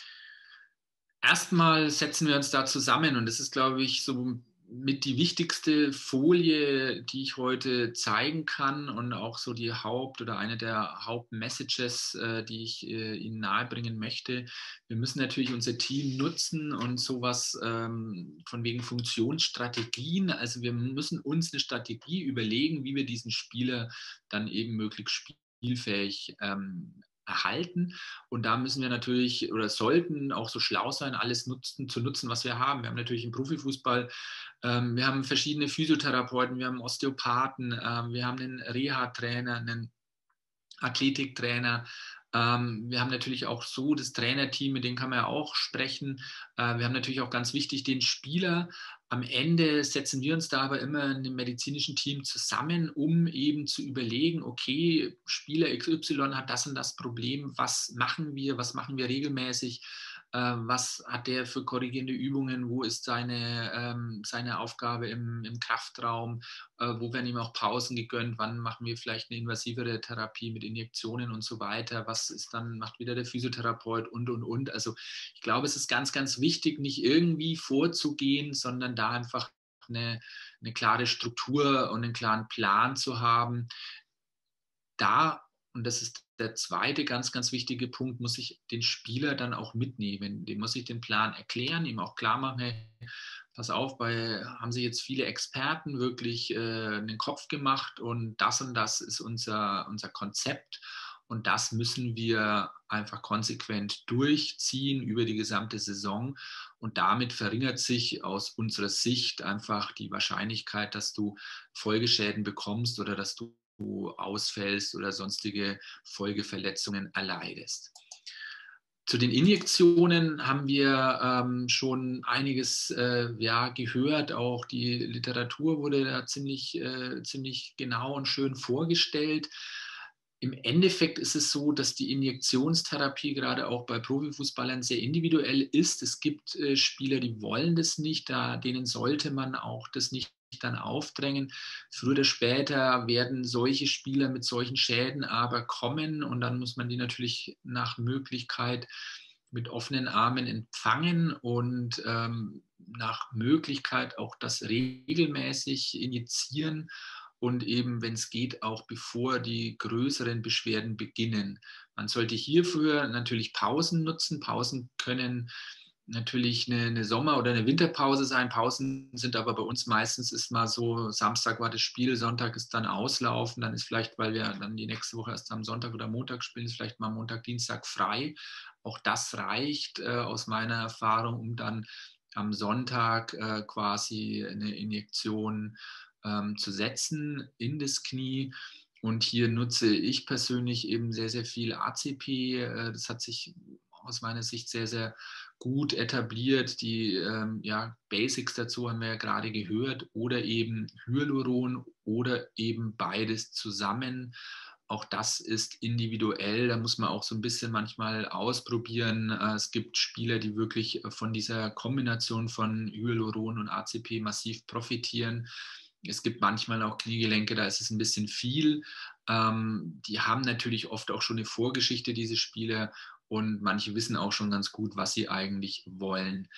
S3: Erstmal setzen wir uns da zusammen und das ist, glaube ich, so mit die wichtigste Folie, die ich heute zeigen kann und auch so die Haupt- oder eine der Hauptmessages, äh, die ich äh, Ihnen nahebringen möchte. Wir müssen natürlich unser Team nutzen und sowas ähm, von wegen Funktionsstrategien. Also wir müssen uns eine Strategie überlegen, wie wir diesen Spieler dann eben möglichst spielfähig ähm, erhalten. Und da müssen wir natürlich oder sollten auch so schlau sein, alles nutzen, zu nutzen, was wir haben. Wir haben natürlich im Profifußball, ähm, wir haben verschiedene Physiotherapeuten, wir haben Osteopathen, ähm, wir haben einen Reha-Trainer, einen Athletiktrainer. Ähm, wir haben natürlich auch so das Trainerteam, mit dem kann man ja auch sprechen. Äh, wir haben natürlich auch ganz wichtig den Spieler. Am Ende setzen wir uns da aber immer in einem medizinischen Team zusammen, um eben zu überlegen, okay, Spieler X Y hat das und das Problem, was machen wir, was machen wir regelmäßig, äh, was hat der für korrigierende Übungen, wo ist seine, ähm, seine Aufgabe im, im Kraftraum, äh, wo werden ihm auch Pausen gegönnt, wann machen wir vielleicht eine invasivere Therapie mit Injektionen und so weiter, was ist dann, macht wieder der Physiotherapeut und, und, und. Also ich glaube, es ist ganz, ganz wichtig, nicht irgendwie vorzugehen, sondern da einfach eine, eine klare Struktur und einen klaren Plan zu haben. Da, und das ist der zweite ganz, ganz wichtige Punkt, muss ich den Spieler dann auch mitnehmen. Dem muss ich den Plan erklären, ihm auch klar machen, hey, pass auf, bei, haben sich jetzt viele Experten wirklich äh, einen Kopf gemacht und das und das ist unser, unser Konzept. Und das müssen wir einfach konsequent durchziehen über die gesamte Saison. Und damit verringert sich aus unserer Sicht einfach die Wahrscheinlichkeit, dass du Folgeschäden bekommst oder dass du ausfällst oder sonstige Folgeverletzungen erleidest. Zu den Injektionen haben wir ähm, schon einiges äh, ja, gehört. Auch die Literatur wurde da ziemlich, äh, ziemlich genau und schön vorgestellt. Im Endeffekt ist es so, dass die Injektionstherapie gerade auch bei Profifußballern sehr individuell ist. Es gibt äh, Spieler, die wollen das nicht, da, denen sollte man auch das nicht dann aufdrängen. Früher oder später werden solche Spieler mit solchen Schäden aber kommen und dann muss man die natürlich nach Möglichkeit mit offenen Armen empfangen und ähm, nach Möglichkeit auch das regelmäßig injizieren und eben, wenn es geht, auch bevor die größeren Beschwerden beginnen. Man sollte hierfür natürlich Pausen nutzen. Pausen können natürlich eine, eine Sommer- oder eine Winterpause sein. Pausen sind aber bei uns meistens ist mal so, Samstag war das Spiel, Sonntag ist dann Auslaufen, dann ist vielleicht, weil wir dann die nächste Woche erst am Sonntag oder Montag spielen, ist vielleicht mal Montag, Dienstag frei. Auch das reicht äh, aus meiner Erfahrung, um dann am Sonntag äh, quasi eine Injektion ähm, zu setzen in das Knie. Und hier nutze ich persönlich eben sehr, sehr viel A C P. Äh, das hat sich aus meiner Sicht sehr, sehr gut etabliert. Die ähm, ja, Basics dazu haben wir ja gerade gehört. Oder eben Hyaluron oder eben beides zusammen. Auch das ist individuell, da muss man auch so ein bisschen manchmal ausprobieren. Es gibt Spieler, die wirklich von dieser Kombination von Hyaluron und A C P massiv profitieren. Es gibt manchmal auch Kniegelenke, da ist es ein bisschen viel. Ähm, die haben natürlich oft auch schon eine Vorgeschichte, diese Spieler, und manche wissen auch schon ganz gut, was sie eigentlich wollen.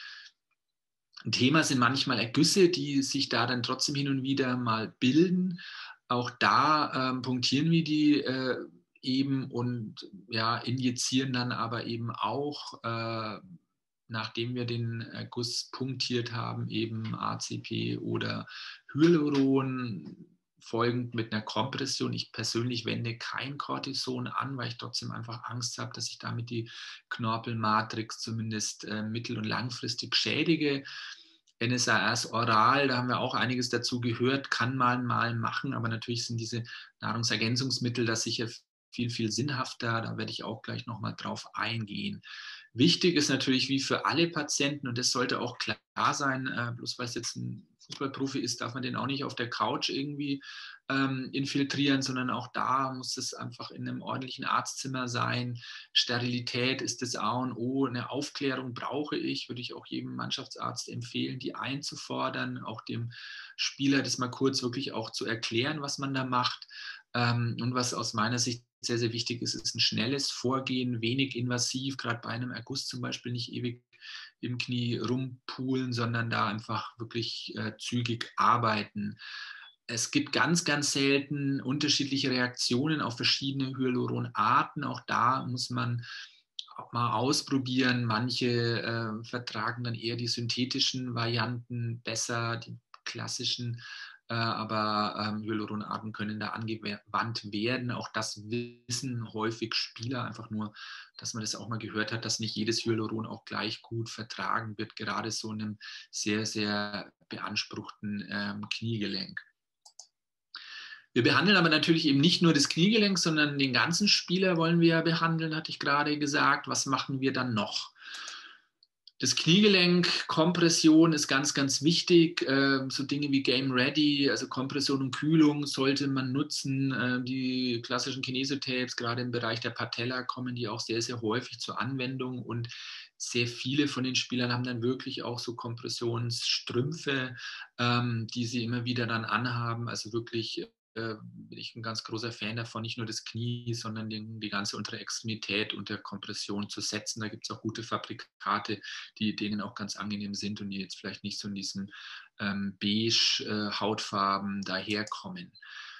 S3: Ein Thema sind manchmal Ergüsse, die sich da dann trotzdem hin und wieder mal bilden. Auch da ähm, punktieren wir die äh, eben und ja, injizieren dann aber eben auch, äh, nachdem wir den Erguss punktiert haben, eben A C P oder Hyaluron. folgend mit einer Kompression. Ich persönlich wende kein Cortison an, weil ich trotzdem einfach Angst habe, dass ich damit die Knorpelmatrix zumindest äh, mittel- und langfristig schädige. N S A Rs oral, da haben wir auch einiges dazu gehört, kann man mal machen, aber natürlich sind diese Nahrungsergänzungsmittel da sicher viel, viel sinnhafter. Da werde ich auch gleich nochmal drauf eingehen. Wichtig ist natürlich wie für alle Patienten, und das sollte auch klar sein, äh, bloß weil es jetzt ein Fußballprofi ist, darf man den auch nicht auf der Couch irgendwie ähm, infiltrieren, sondern auch da muss es einfach in einem ordentlichen Arztzimmer sein. Sterilität ist das A und O. Eine Aufklärung brauche ich, würde ich auch jedem Mannschaftsarzt empfehlen, die einzufordern, auch dem Spieler das mal kurz wirklich auch zu erklären, was man da macht. Ähm, und was aus meiner Sicht sehr, sehr wichtig ist, ist ein schnelles Vorgehen, wenig invasiv, gerade bei einem Erguss zum Beispiel nicht ewig im Knie rumpulen, sondern da einfach wirklich äh, zügig arbeiten. Es gibt ganz, ganz selten unterschiedliche Reaktionen auf verschiedene Hyaluronarten. Auch da muss man auch mal ausprobieren. Manche äh, vertragen dann eher die synthetischen Varianten besser, die klassischen. Äh, aber ähm, Hyaluronarten können da angewandt werden. Auch das wissen häufig Spieler, einfach nur, dass man das auch mal gehört hat, dass nicht jedes Hyaluron auch gleich gut vertragen wird, gerade so in einem sehr, sehr beanspruchten ähm, Kniegelenk. Wir behandeln aber natürlich eben nicht nur das Kniegelenk, sondern den ganzen Spieler wollen wir ja behandeln, hatte ich gerade gesagt. Was machen wir dann noch? Das Kniegelenk, Kompression ist ganz, ganz wichtig. So Dinge wie Game Ready, also Kompression und Kühlung sollte man nutzen. Die klassischen Kinesiotapes, gerade im Bereich der Patella, kommen die auch sehr, sehr häufig zur Anwendung. Und sehr viele von den Spielern haben dann wirklich auch so Kompressionsstrümpfe, die sie immer wieder dann anhaben. Also wirklich bin ich ein ganz großer Fan davon, nicht nur das Knie, sondern den, die ganze untere Extremität unter Kompression zu setzen. Da gibt es auch gute Fabrikate, die denen auch ganz angenehm sind und die jetzt vielleicht nicht so in diesen ähm, beige äh, Hautfarben daherkommen.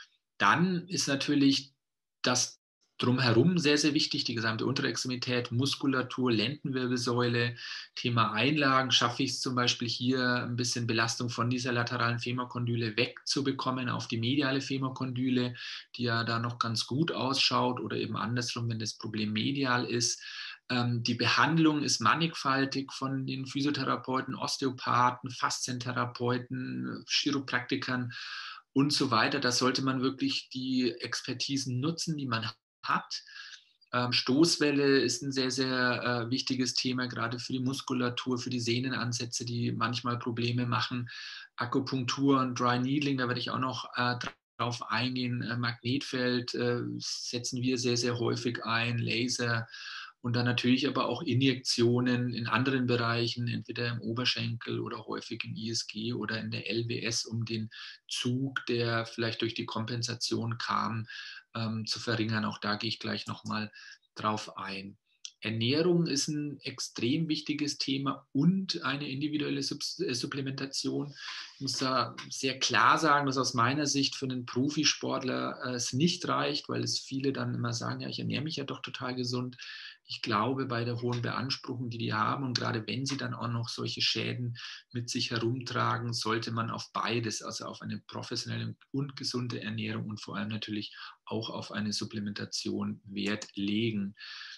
S3: Dann ist natürlich das Drumherum sehr, sehr wichtig, die gesamte untere Extremität, Muskulatur, Lendenwirbelsäule, Thema Einlagen. Schaffe ich es zum Beispiel hier ein bisschen Belastung von dieser lateralen Femorkondyle wegzubekommen auf die mediale Femorkondyle, die ja da noch ganz gut ausschaut, oder eben andersrum, wenn das Problem medial ist. Ähm, die Behandlung ist mannigfaltig von den Physiotherapeuten, Osteopathen, Faszientherapeuten, Chiropraktikern und so weiter. Da sollte man wirklich die Expertisen nutzen, die man hat. Ähm, Stoßwelle ist ein sehr, sehr äh, wichtiges Thema, gerade für die Muskulatur, für die Sehnenansätze, die manchmal Probleme machen. Akupunktur und Dry Needling, da werde ich auch noch äh, drauf eingehen. Äh, Magnetfeld äh, setzen wir sehr, sehr häufig ein, Laser. Und dann natürlich aber auch Injektionen in anderen Bereichen, entweder im Oberschenkel oder häufig im I S G oder in der L W S, um den Zug, der vielleicht durch die Kompensation kam, ähm, zu verringern. Auch da gehe ich gleich nochmal drauf ein. Ernährung ist ein extrem wichtiges Thema und eine individuelle Sub- Supplementation. Ich muss da sehr klar sagen, dass aus meiner Sicht für einen Profisportler äh, es nicht reicht, weil es viele dann immer sagen, ja, ich ernähre mich ja doch total gesund. Ich glaube, bei der hohen Beanspruchung, die die haben, und gerade wenn sie dann auch noch solche Schäden mit sich herumtragen, sollte man auf beides, also auf eine professionelle und gesunde Ernährung und vor allem natürlich auch auf eine Supplementation Wert legen.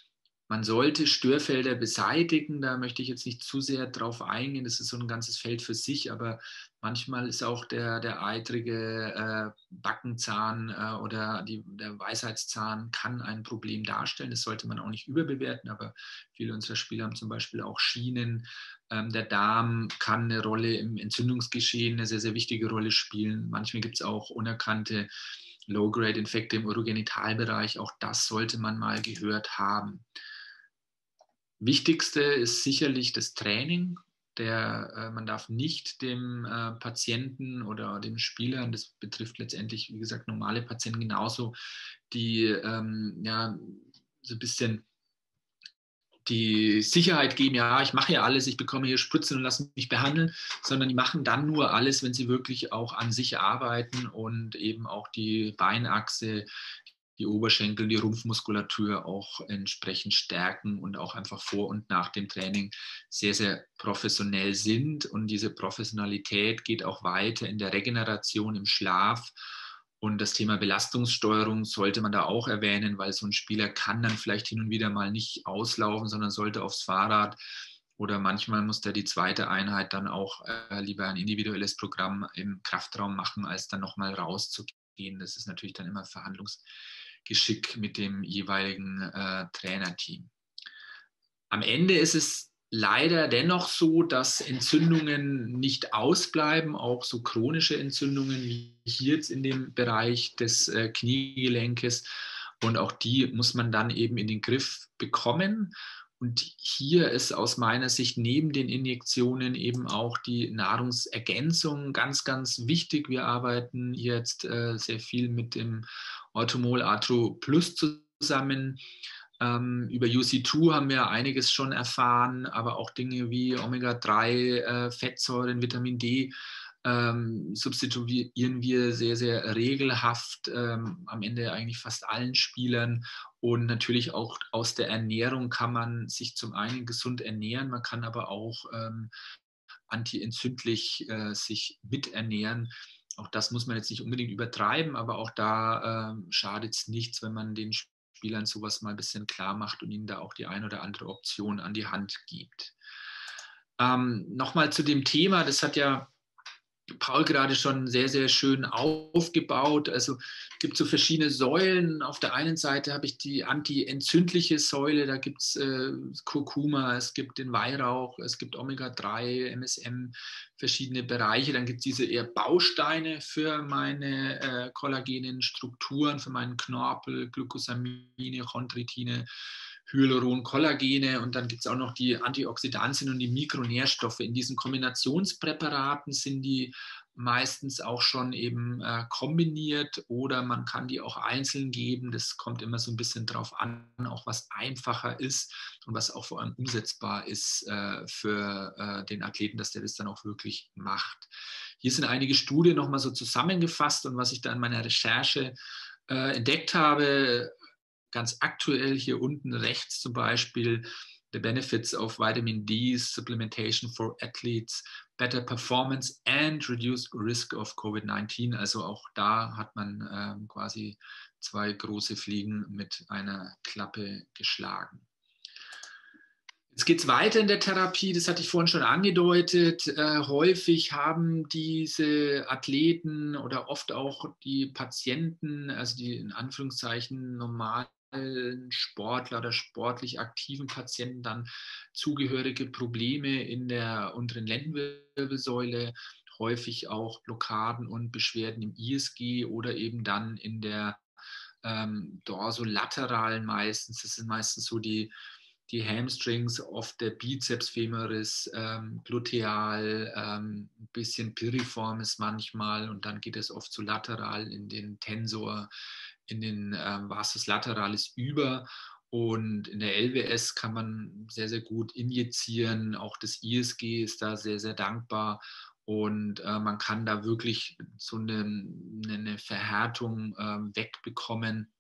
S3: Man sollte Störfelder beseitigen, da möchte ich jetzt nicht zu sehr drauf eingehen, das ist so ein ganzes Feld für sich, aber manchmal ist auch der, der eitrige äh, Backenzahn äh, oder die, der Weisheitszahn kann ein Problem darstellen, das sollte man auch nicht überbewerten, aber viele unserer Spieler haben zum Beispiel auch Schienen. Ähm, der Darm kann eine Rolle im Entzündungsgeschehen, eine sehr, sehr wichtige Rolle spielen. Manchmal gibt es auch unerkannte Low-Grade-Infekte im Urogenitalbereich, auch das sollte man mal gehört haben. Wichtigste ist sicherlich das Training. Der, äh, man darf nicht dem äh, Patienten oder dem Spieler, und das betrifft letztendlich, wie gesagt, normale Patienten genauso, die ähm, ja, so ein bisschen die Sicherheit geben, ja, ich mache ja alles, ich bekomme hier Spritzen und lasse mich behandeln, sondern die machen dann nur alles, wenn sie wirklich auch an sich arbeiten und eben auch die Beinachse, die Oberschenkel, die Rumpfmuskulatur auch entsprechend stärken und auch einfach vor und nach dem Training sehr, sehr professionell sind. Und diese Professionalität geht auch weiter in der Regeneration, im Schlaf Und das Thema Belastungssteuerung sollte man da auch erwähnen, weil so ein Spieler kann dann vielleicht hin und wieder mal nicht auslaufen, sondern sollte aufs Fahrrad. Oder manchmal muss der die zweite Einheit dann auch äh, lieber ein individuelles Programm im Kraftraum machen, als dann nochmal rauszugehen. Das ist natürlich dann immer Verhandlungsgeschick mit dem jeweiligen äh, Trainerteam. Am Ende ist es leider dennoch so, dass Entzündungen nicht ausbleiben, auch so chronische Entzündungen wie hier jetzt in dem Bereich des äh, Kniegelenkes. Und auch die muss man dann eben in den Griff bekommen. Und hier ist aus meiner Sicht neben den Injektionen eben auch die Nahrungsergänzung ganz, ganz wichtig. Wir arbeiten jetzt äh, sehr viel mit dem Orthomol Arthro Plus zusammen. Ähm, über U C zwei haben wir einiges schon erfahren, aber auch Dinge wie Omega drei, äh, Fettsäuren, Vitamin D ähm, substituieren wir sehr, sehr regelhaft, ähm, am Ende eigentlich fast allen Spielern. Und natürlich auch aus der Ernährung kann man sich zum einen gesund ernähren, man kann aber auch ähm, antientzündlich äh, sich miternähren. Auch das muss man jetzt nicht unbedingt übertreiben, aber auch da ähm, schadet es nichts, wenn man den Spielern sowas mal ein bisschen klar macht und ihnen da auch die ein oder andere Option an die Hand gibt. Ähm, Nochmal zu dem Thema, das hat ja Paul gerade schon sehr, sehr schön aufgebaut. Also es gibt so verschiedene Säulen. Auf der einen Seite habe ich die anti-entzündliche Säule, da gibt es äh, Kurkuma, es gibt den Weihrauch, es gibt Omega drei, M S M, verschiedene Bereiche. Dann gibt es diese eher Bausteine für meine äh, kollagenen Strukturen, für meinen Knorpel, Glucosamine, Chondroitine, Hyaluron, Kollagene, und dann gibt es auch noch die Antioxidantien und die Mikronährstoffe. In diesen Kombinationspräparaten sind die meistens auch schon eben äh, kombiniert, oder man kann die auch einzeln geben. Das kommt immer so ein bisschen drauf an, auch was einfacher ist und was auch vor allem umsetzbar ist äh, für äh, den Athleten, dass der das dann auch wirklich macht. Hier sind einige Studien nochmal so zusammengefasst, und was ich da in meiner Recherche äh, entdeckt habe, ganz aktuell hier unten rechts zum Beispiel: The benefits of vitamin D supplementation for athletes, better performance and reduced risk of Covid nineteen. Also auch da hat man ähm, quasi zwei große Fliegen mit einer Klappe geschlagen. Jetzt geht es weiter in der Therapie, das hatte ich vorhin schon angedeutet. Äh, häufig haben diese Athleten oder oft auch die Patienten, also die in Anführungszeichen normalen Sportler oder sportlich aktiven Patienten, dann zugehörige Probleme in der unteren Lendenwirbelsäule, häufig auch Blockaden und Beschwerden im I S G oder eben dann in der ähm, dorsolateralen meistens. Das sind meistens so die die Hamstrings, oft der Bizeps femoris, ähm, gluteal, ähm, ein bisschen piriformis manchmal, und dann geht es oft zu lateral in den Tensor, in den ähm, Vastus lateralis über. Und in der L W S kann man sehr, sehr gut injizieren. Auch das I S G ist da sehr, sehr dankbar. Und äh, man kann da wirklich so eine, eine Verhärtung äh, wegbekommen.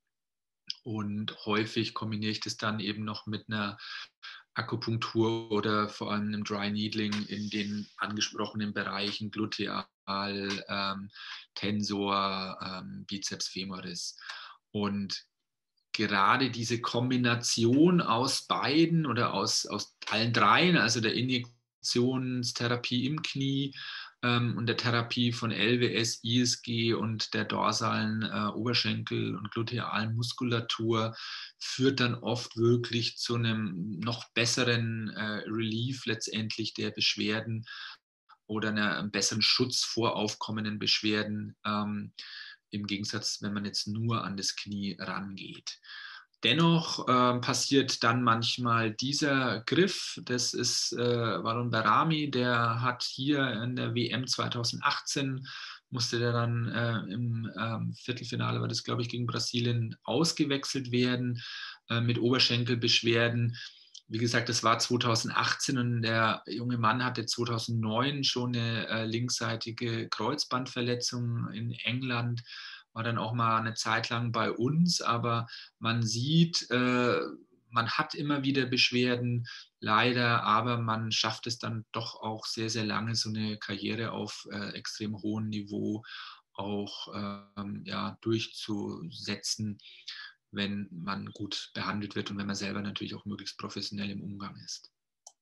S3: Und häufig kombiniere ich das dann eben noch mit einer Akupunktur oder vor allem einem Dry Needling in den angesprochenen Bereichen Gluteal, ähm, Tensor, ähm, Bizeps femoris. Und gerade diese Kombination aus beiden oder aus, aus allen dreien, also der Injektionstherapie im Knie ähm, und der Therapie von L W S, I S G und der dorsalen äh, Oberschenkel- und glutealen Muskulatur, führt dann oft wirklich zu einem noch besseren äh, Relief letztendlich der Beschwerden oder einer, einem besseren Schutz vor aufkommenden Beschwerden, ähm, im Gegensatz, wenn man jetzt nur an das Knie rangeht. Dennoch äh, passiert dann manchmal dieser Griff. Das ist äh, Varun Barami, der hat hier in der W M zwanzig achtzehn, musste der dann äh, im ähm, Viertelfinale, war das glaube ich gegen Brasilien, ausgewechselt werden äh, mit Oberschenkelbeschwerden. Wie gesagt, das war zwanzig achtzehn, und der junge Mann hatte zweitausendneun schon eine äh, linksseitige Kreuzbandverletzung in England, war dann auch mal eine Zeit lang bei uns, aber man sieht, äh, man hat immer wieder Beschwerden, leider, aber man schafft es dann doch auch sehr, sehr lange, so eine Karriere auf äh, extrem hohem Niveau auch ähm, ja, durchzusetzen, wenn man gut behandelt wird und wenn man selber natürlich auch möglichst professionell im Umgang ist.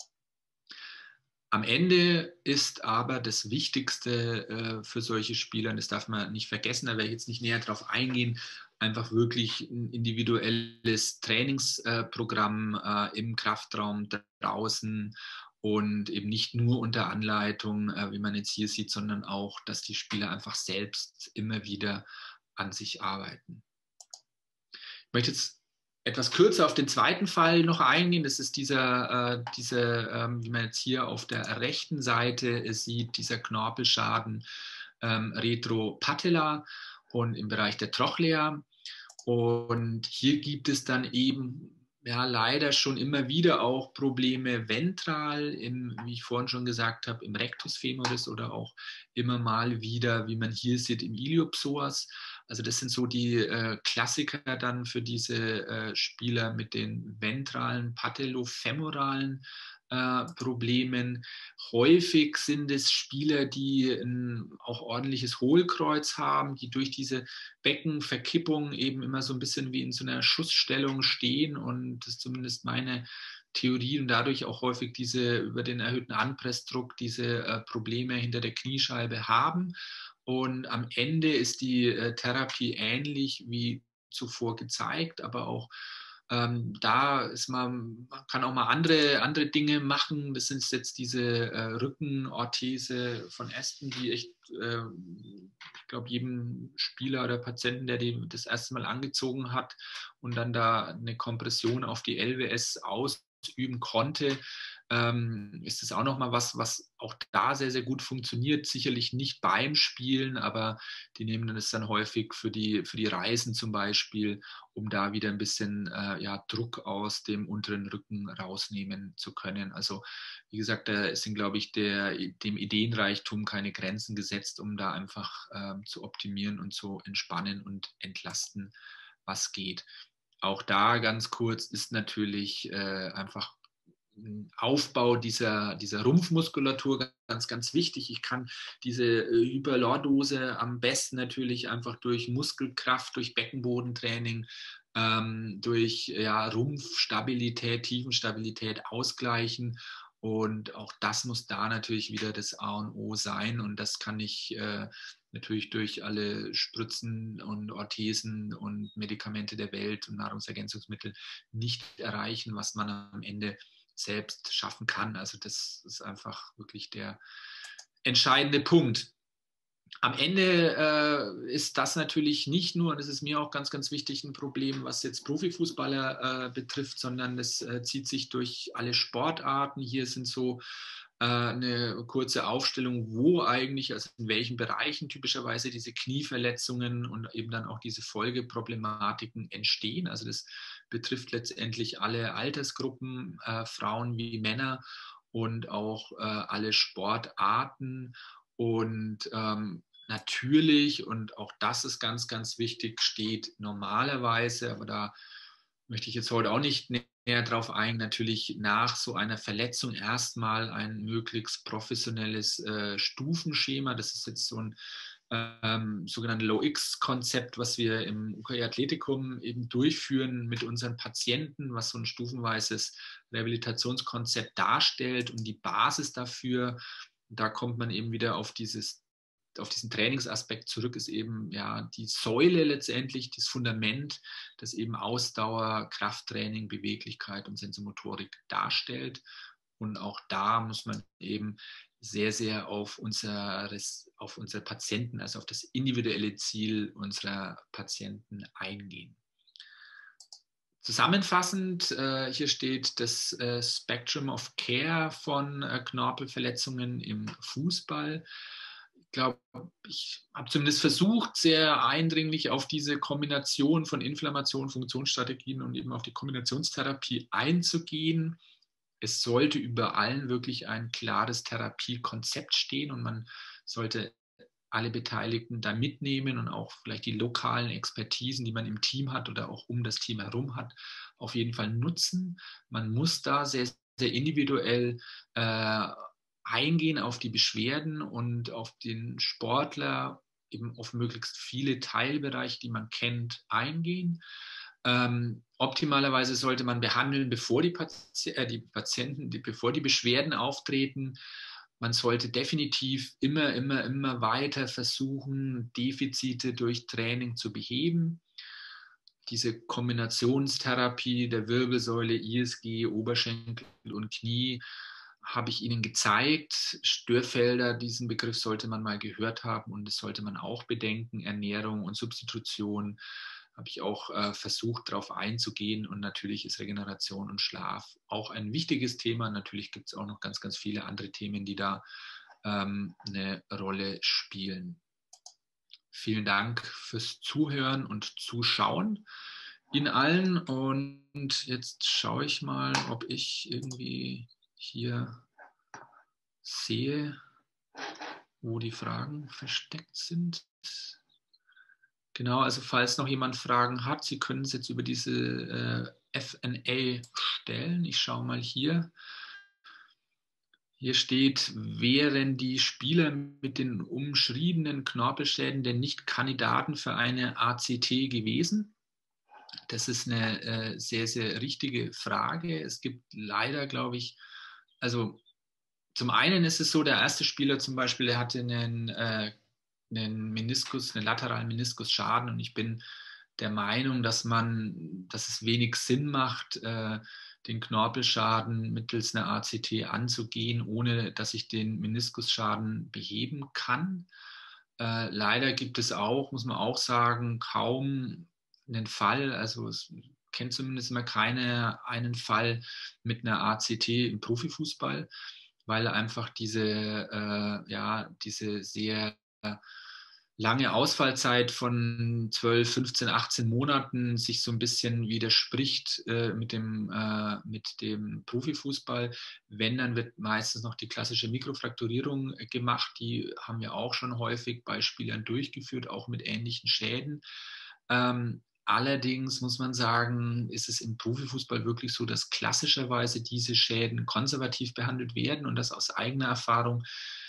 S3: Am Ende ist aber das Wichtigste äh, für solche Spieler, und das darf man nicht vergessen, da werde ich jetzt nicht näher drauf eingehen, einfach wirklich ein individuelles Trainingsprogramm äh, im Kraftraum draußen und eben nicht nur unter Anleitung, äh, wie man jetzt hier sieht, sondern auch, dass die Spieler einfach selbst immer wieder an sich arbeiten. Ich möchte jetzt etwas kürzer auf den zweiten Fall noch eingehen. Das ist dieser, äh, diese, ähm, wie man jetzt hier auf der rechten Seite sieht, dieser Knorpelschaden ähm, Retropatella und im Bereich der Trochlea. Und hier gibt es dann eben ja leider schon immer wieder auch Probleme ventral, im, wie ich vorhin schon gesagt habe, im Rectus femoris oder auch immer mal wieder, wie man hier sieht, im Iliopsoas. Also das sind so die äh, Klassiker dann für diese äh, Spieler mit den ventralen, patellofemoralen äh, Problemen. Häufig sind es Spieler, die ein auch ordentliches Hohlkreuz haben, die durch diese Beckenverkippung eben immer so ein bisschen wie in so einer Schussstellung stehen, und das ist zumindest meine Theorie, und dadurch auch häufig diese über den erhöhten Anpressdruck diese äh, Probleme hinter der Kniescheibe haben. Und am Ende ist die äh, Therapie ähnlich wie zuvor gezeigt, aber auch ähm, da ist man, man kann auch mal andere, andere Dinge machen. Das sind jetzt diese äh, Rückenorthese von Aston, die echt, äh, ich glaube, jedem Spieler oder Patienten, der die das erste Mal angezogen hat und dann da eine Kompression auf die L W S ausüben konnte, ähm, ist es auch nochmal was, was auch da sehr, sehr gut funktioniert. Sicherlich nicht beim Spielen, aber die nehmen das dann häufig für die, für die Reisen zum Beispiel, um da wieder ein bisschen äh, ja, Druck aus dem unteren Rücken rausnehmen zu können. Also wie gesagt, da sind, glaube ich, der, dem Ideenreichtum keine Grenzen gesetzt, um da einfach ähm, zu optimieren und zu entspannen und entlasten, was geht. Auch da ganz kurz ist natürlich äh, einfach Aufbau dieser, dieser Rumpfmuskulatur ganz, ganz wichtig. Ich kann diese Hyperlordose am besten natürlich einfach durch Muskelkraft, durch Beckenbodentraining, ähm, durch ja, Rumpfstabilität, Tiefenstabilität ausgleichen. Und auch das muss da natürlich wieder das A und O sein. Und das kann ich äh, natürlich durch alle Spritzen und Orthesen und Medikamente der Welt und Nahrungsergänzungsmittel nicht erreichen, was man am Ende selbst schaffen kann. Also das ist einfach wirklich der entscheidende Punkt. Am Ende äh, ist das natürlich nicht nur, und das ist mir auch ganz, ganz wichtig, ein Problem, was jetzt Profifußballer äh, betrifft, sondern das äh, zieht sich durch alle Sportarten. Hier sind so äh, eine kurze Aufstellung, wo eigentlich, also in welchen Bereichen typischerweise diese Knieverletzungen und eben dann auch diese Folgeproblematiken entstehen. Also das betrifft letztendlich alle Altersgruppen, äh, Frauen wie Männer, und auch äh, alle Sportarten. Und ähm, natürlich, und auch das ist ganz, ganz wichtig, steht normalerweise, aber da möchte ich jetzt heute auch nicht näher drauf eingehen, natürlich nach so einer Verletzung erstmal ein möglichst professionelles äh, Stufenschema. Das ist jetzt so ein ähm, sogenanntes Low-X-Konzept, was wir im U K E Athletikum eben durchführen mit unseren Patienten, was so ein stufenweises Rehabilitationskonzept darstellt, und die Basis dafür, da kommt man eben wieder auf dieses auf diesen Trainingsaspekt zurück, ist eben ja die Säule letztendlich, das Fundament, das eben Ausdauer, Krafttraining, Beweglichkeit und Sensomotorik darstellt. Und auch da muss man eben sehr, sehr auf, unseres, auf unsere Patienten, also auf das individuelle Ziel unserer Patienten eingehen. Zusammenfassend, äh, hier steht das äh, Spectrum of Care von äh, Knorpelverletzungen im Fußball. Ich glaube, ich habe zumindest versucht, sehr eindringlich auf diese Kombination von Inflammation, Funktionsstrategien und eben auf die Kombinationstherapie einzugehen. Es sollte über allen wirklich ein klares Therapiekonzept stehen, und man sollte alle Beteiligten da mitnehmen und auch vielleicht die lokalen Expertisen, die man im Team hat oder auch um das Team herum hat, auf jeden Fall nutzen. Man muss da sehr, sehr individuell äh, eingehen auf die Beschwerden und auf den Sportler eben auf möglichst viele Teilbereiche, die man kennt, eingehen. Ähm, optimalerweise sollte man behandeln, bevor die, Pati äh, die Patienten, die, bevor die Beschwerden auftreten. Man sollte definitiv immer, immer, immer weiter versuchen, Defizite durch Training zu beheben. Diese Kombinationstherapie der Wirbelsäule, I S G, Oberschenkel und Knie habe ich Ihnen gezeigt. Störfelder, diesen Begriff sollte man mal gehört haben und das sollte man auch bedenken. Ernährung und Substitution habe ich auch äh, versucht, darauf einzugehen. Und natürlich ist Regeneration und Schlaf auch ein wichtiges Thema. Natürlich gibt es auch noch ganz, ganz viele andere Themen, die da ähm, eine Rolle spielen. Vielen Dank fürs Zuhören und Zuschauen Ihnen allen. Und jetzt schaue ich mal, ob ich irgendwie hier sehe, wo die Fragen versteckt sind. Genau, also falls noch jemand Fragen hat, Sie können es jetzt über diese äh, F N A stellen. Ich schaue mal hier. Hier steht, wären die Spieler mit den umschriebenen Knorpelschäden denn nicht Kandidaten für eine A C T gewesen? Das ist eine äh, sehr, sehr richtige Frage. Es gibt leider, glaube ich, also zum einen ist es so, der erste Spieler zum Beispiel, der hatte einen, äh, einen Meniskus, einen lateralen Meniskusschaden und ich bin der Meinung, dass man, dass es wenig Sinn macht, äh, den Knorpelschaden mittels einer A C T anzugehen, ohne dass ich den Meniskusschaden beheben kann. Äh, leider gibt es auch, muss man auch sagen, kaum einen Fall, also es kennt zumindest immer keine einen Fall mit einer A C T im Profifußball, weil einfach diese, äh, ja, diese sehr äh, lange Ausfallzeit von zwölf, fünfzehn, achtzehn Monaten sich so ein bisschen widerspricht äh, mit, dem, äh, mit dem Profifußball. Wenn, dann wird meistens noch die klassische Mikrofrakturierung gemacht. Die haben wir auch schon häufig bei Spielern durchgeführt, auch mit ähnlichen Schäden. Ähm, allerdings muss man sagen, ist es im Profifußball wirklich so, dass klassischerweise diese Schäden konservativ behandelt werden und das aus eigener Erfahrung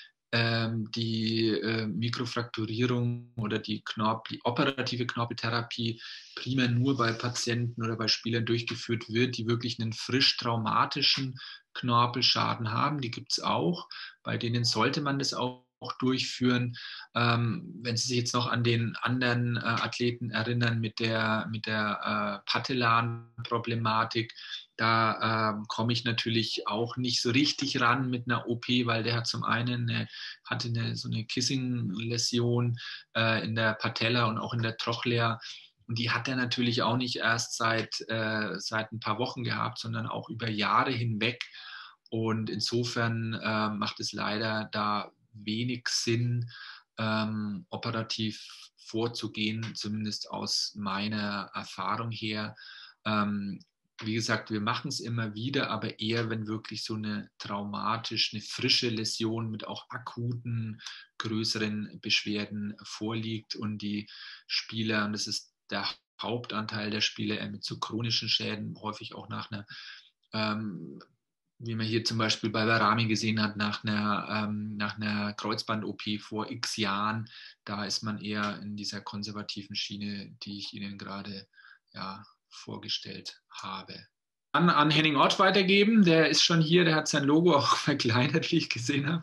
S3: die äh, Mikrofrakturierung oder die, Knorpel, die operative Knorpeltherapie primär nur bei Patienten oder bei Spielern durchgeführt wird, die wirklich einen frisch traumatischen Knorpelschaden haben. Die gibt es auch. Bei denen sollte man das auch auch durchführen. Ähm, wenn Sie sich jetzt noch an den anderen äh, Athleten erinnern mit der, mit der äh, Patellan-Problematik, da äh, komme ich natürlich auch nicht so richtig ran mit einer O P, weil der hat zum einen eine, hatte eine, so eine Kissing-Läsion äh, in der Patella und auch in der Trochlea. Und die hat er natürlich auch nicht erst seit, äh, seit ein paar Wochen gehabt, sondern auch über Jahre hinweg. Und insofern äh, macht es leider da wenig Sinn, ähm, operativ vorzugehen, zumindest aus meiner Erfahrung her. Ähm, wie gesagt, wir machen es immer wieder, aber eher, wenn wirklich so eine traumatisch, eine frische Läsion mit auch akuten, größeren Beschwerden vorliegt und die Spieler, und das ist der Hauptanteil der Spieler, mit so chronischen Schäden, häufig auch nach einer ähm, wie man hier zum Beispiel bei Barami gesehen hat, nach einer, ähm, nach einer Kreuzband-O P vor x Jahren, da ist man eher in dieser konservativen Schiene, die ich Ihnen gerade ja, vorgestellt habe. An, an Henning Ott weitergeben, der ist schon hier, der hat sein Logo auch verkleinert, wie ich gesehen habe.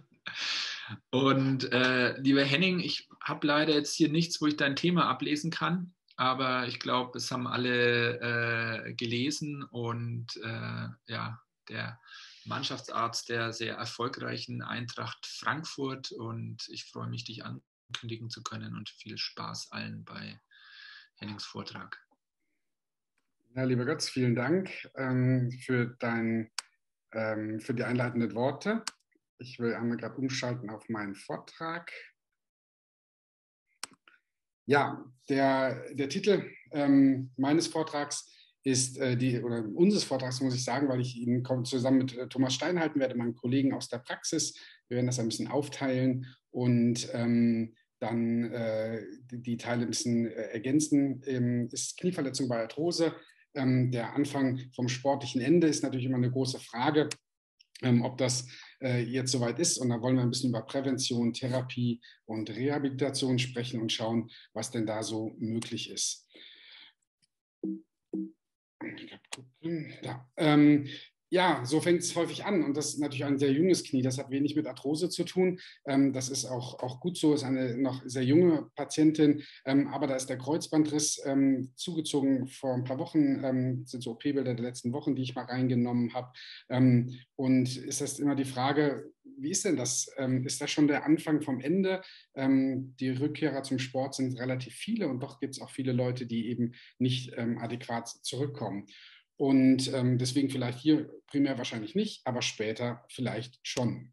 S3: Und äh, lieber Henning, ich habe leider jetzt hier nichts, wo ich dein Thema ablesen kann, aber ich glaube, es haben alle äh, gelesen und äh, ja, der Mannschaftsarzt der sehr erfolgreichen Eintracht Frankfurt und ich freue mich, dich ankündigen zu können und viel Spaß allen bei Hennings Vortrag.
S4: Ja, lieber Götz, vielen Dank ähm, für, dein, ähm, für die einleitenden Worte. Ich will einmal gerade umschalten auf meinen Vortrag. Ja, der, der Titel ähm, meines Vortrags ist äh, die, oder unseres Vortrags muss ich sagen, weil ich ihn zusammen mit äh, Thomas Stein halten werde, meinem Kollegen aus der Praxis. Wir werden das ein bisschen aufteilen und ähm, dann äh, die, die Teile ein bisschen äh, ergänzen. Ähm, ist Knieverletzung bei Arthrose. Ähm, der Anfang vom sportlichen Ende ist natürlich immer eine große Frage, ähm, ob das äh, jetzt soweit ist. Und da wollen wir ein bisschen über Prävention, Therapie und Rehabilitation sprechen und schauen, was denn da so möglich ist. Ja, ähm, ja, so fängt es häufig an und das ist natürlich ein sehr junges Knie, das hat wenig mit Arthrose zu tun, ähm, das ist auch, auch gut so, ist eine noch sehr junge Patientin, ähm, aber da ist der Kreuzbandriss ähm, zugezogen vor ein paar Wochen, ähm, das sind so O P-Bilder der letzten Wochen, die ich mal reingenommen habe, ähm, und ist das immer die Frage, wie ist denn das, ähm, ist das schon der Anfang vom Ende? Ähm, die Rückkehrer zum Sport sind relativ viele und doch gibt es auch viele Leute, die eben nicht ähm, adäquat zurückkommen. Und ähm, deswegen vielleicht hier primär wahrscheinlich nicht, aber später vielleicht schon.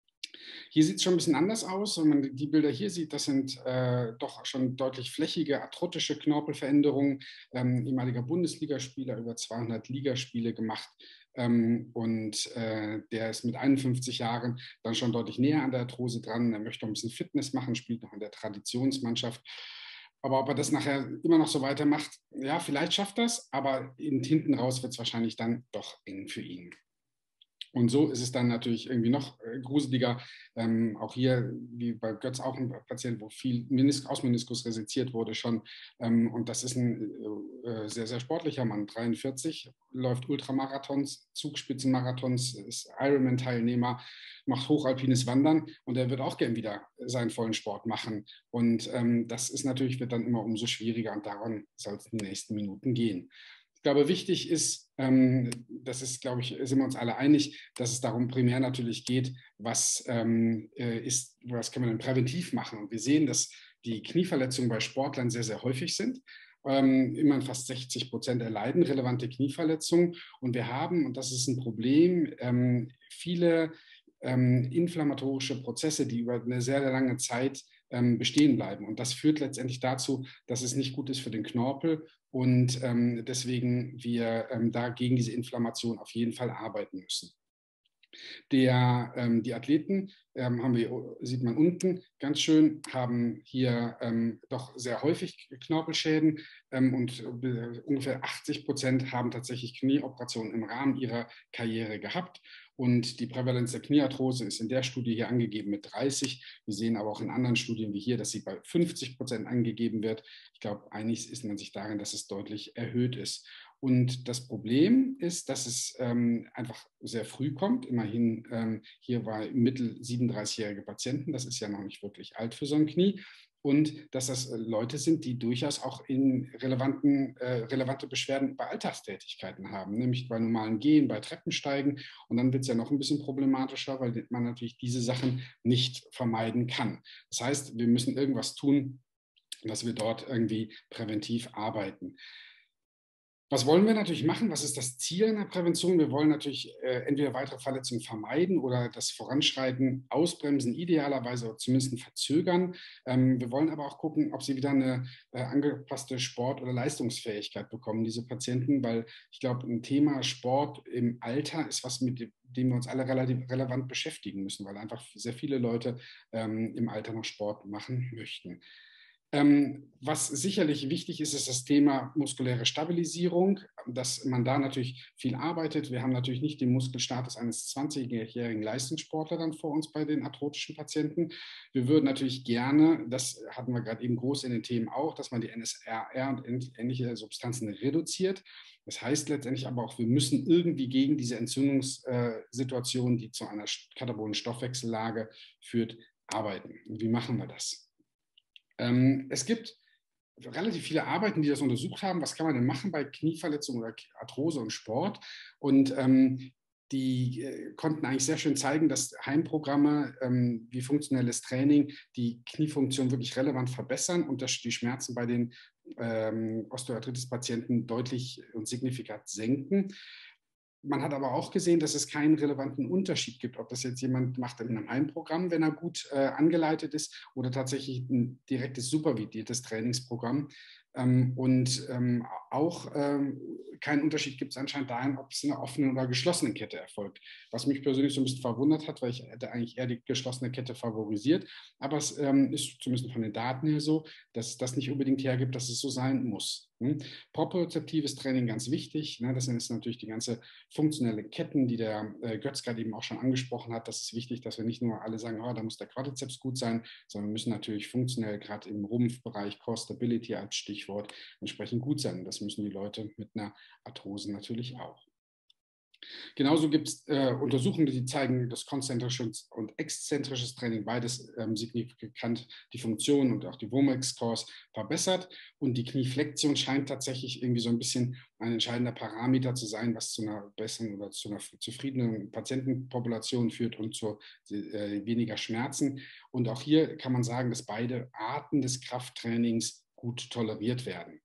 S4: Hier sieht es schon ein bisschen anders aus. Wenn man die Bilder hier sieht, das sind äh, doch schon deutlich flächige, arthrotische Knorpelveränderungen. Ähm, ehemaliger Bundesligaspieler, über zweihundert Ligaspiele gemacht. Ähm, und äh, der ist mit einundfünfzig Jahren dann schon deutlich näher an der Arthrose dran. Er möchte noch ein bisschen Fitness machen, spielt noch in der Traditionsmannschaft. Aber ob er das nachher immer noch so weitermacht, ja, vielleicht schafft das, aber hinten raus wird es wahrscheinlich dann doch eng für ihn. Und so ist es dann natürlich irgendwie noch äh, gruseliger. Ähm, auch hier, wie bei Götz, auch ein Patient, wo viel Menis- Außenmeniskus resiziert wurde schon. Ähm, und das ist ein äh, sehr, sehr sportlicher Mann, dreiundvierzig, läuft Ultramarathons, Zugspitzenmarathons, ist Ironman-Teilnehmer, macht hochalpines Wandern und er wird auch gern wieder seinen vollen Sport machen. Und ähm, das ist natürlich, wird dann immer umso schwieriger und daran soll es in den nächsten Minuten gehen. Ich glaube, wichtig ist, ähm, das ist, glaube ich, sind wir uns alle einig, dass es darum primär natürlich geht, was ähm, ist, was kann man denn präventiv machen? Und wir sehen, dass die Knieverletzungen bei Sportlern sehr, sehr häufig sind. Ähm, immerhin fast sechzig Prozent erleiden relevante Knieverletzungen. Und wir haben, und das ist ein Problem, ähm, viele ähm, inflammatorische Prozesse, die über eine sehr, sehr lange Zeit ähm, bestehen bleiben. Und das führt letztendlich dazu, dass es nicht gut ist für den Knorpel und ähm, deswegen wir ähm, da gegen diese Inflammation auf jeden Fall arbeiten müssen. Der, ähm, die Athleten, ähm, haben wir, sieht man unten ganz schön, haben hier ähm, doch sehr häufig Knorpelschäden ähm, und äh, ungefähr achtzig Prozent haben tatsächlich Knieoperationen im Rahmen ihrer Karriere gehabt. Und die Prävalenz der Kniearthrose ist in der Studie hier angegeben mit dreißig. Wir sehen aber auch in anderen Studien wie hier, dass sie bei fünfzig Prozent angegeben wird. Ich glaube, einig ist man sich darin, dass es deutlich erhöht ist. Und das Problem ist, dass es ähm, einfach sehr früh kommt. Immerhin, ähm, hier war im Mittel siebenunddreißigjährige Patienten. Das ist ja noch nicht wirklich alt für so ein Knie. Und dass das Leute sind, die durchaus auch in relevanten, äh, relevante Beschwerden bei Alltagstätigkeiten haben, nämlich bei normalen Gehen, bei Treppensteigen. Und dann wird es ja noch ein bisschen problematischer, weil man natürlich diese Sachen nicht vermeiden kann. Das heißt, wir müssen irgendwas tun, dass wir dort irgendwie präventiv arbeiten. Was wollen wir natürlich machen? Was ist das Ziel in der Prävention? Wir wollen natürlich äh, entweder weitere Verletzungen vermeiden oder das Voranschreiten ausbremsen, idealerweise oder zumindest verzögern. Ähm, wir wollen aber auch gucken, ob sie wieder eine äh, angepasste Sport- oder Leistungsfähigkeit bekommen, diese Patienten, weil ich glaube, ein Thema Sport im Alter ist was, mit dem wir uns alle relativ relevant beschäftigen müssen, weil einfach sehr viele Leute ähm, im Alter noch Sport machen möchten. Ähm, was sicherlich wichtig ist, ist das Thema muskuläre Stabilisierung, dass man da natürlich viel arbeitet. Wir haben natürlich nicht den Muskelstatus eines zwanzigjährigen Leistungssportler dann vor uns bei den arthrotischen Patienten. Wir würden natürlich gerne, das hatten wir gerade eben groß in den Themen auch, dass man die N S R R und ähnliche Substanzen reduziert. Das heißt letztendlich aber auch, wir müssen irgendwie gegen diese Entzündungssituation, die zu einer katabolen Stoffwechsellage führt, arbeiten. Und wie machen wir das? Ähm, es gibt relativ viele Arbeiten, die das untersucht haben. Was kann man denn machen bei Knieverletzungen oder Arthrose und Sport? Und ähm, die äh, konnten eigentlich sehr schön zeigen, dass Heimprogramme ähm, wie funktionelles Training die Kniefunktion wirklich relevant verbessern und dass die Schmerzen bei den ähm, Osteoarthritis-Patienten deutlich und signifikant senken. Man hat aber auch gesehen, dass es keinen relevanten Unterschied gibt, ob das jetzt jemand macht in einem Heimprogramm, wenn er gut äh, angeleitet ist, oder tatsächlich ein direktes supervidiertes Trainingsprogramm. Ähm, und ähm, auch ähm, keinen Unterschied gibt es anscheinend dahin, ob es in einer offenen oder geschlossenen Kette erfolgt. Was mich persönlich so ein bisschen verwundert hat, weil ich hätte eigentlich eher die geschlossene Kette favorisiert. Aber es ähm, ist zumindest von den Daten her so, dass das nicht unbedingt hergibt, dass es so sein muss. Hm? Propriozeptives Training ganz wichtig. Ne? Das ist natürlich die ganze funktionelle Ketten, die der äh, Götz gerade eben auch schon angesprochen hat. Das ist wichtig, dass wir nicht nur alle sagen, oh, da muss der Quadrizeps gut sein, sondern wir müssen natürlich funktionell gerade im Rumpfbereich Core Stability als Stichwort entsprechend gut sein. Das müssen die Leute mit einer Arthrose natürlich auch. Genauso gibt es äh, Untersuchungen, die zeigen, dass konzentrisches und exzentrisches Training beides ähm, signifikant die Funktion und auch die Womex-Scores verbessert. Und die Knieflexion scheint tatsächlich irgendwie so ein bisschen ein entscheidender Parameter zu sein, was zu einer besseren oder zu einer zufriedenen Patientenpopulation führt und zu äh, weniger Schmerzen. Und auch hier kann man sagen, dass beide Arten des Krafttrainings gut toleriert werden.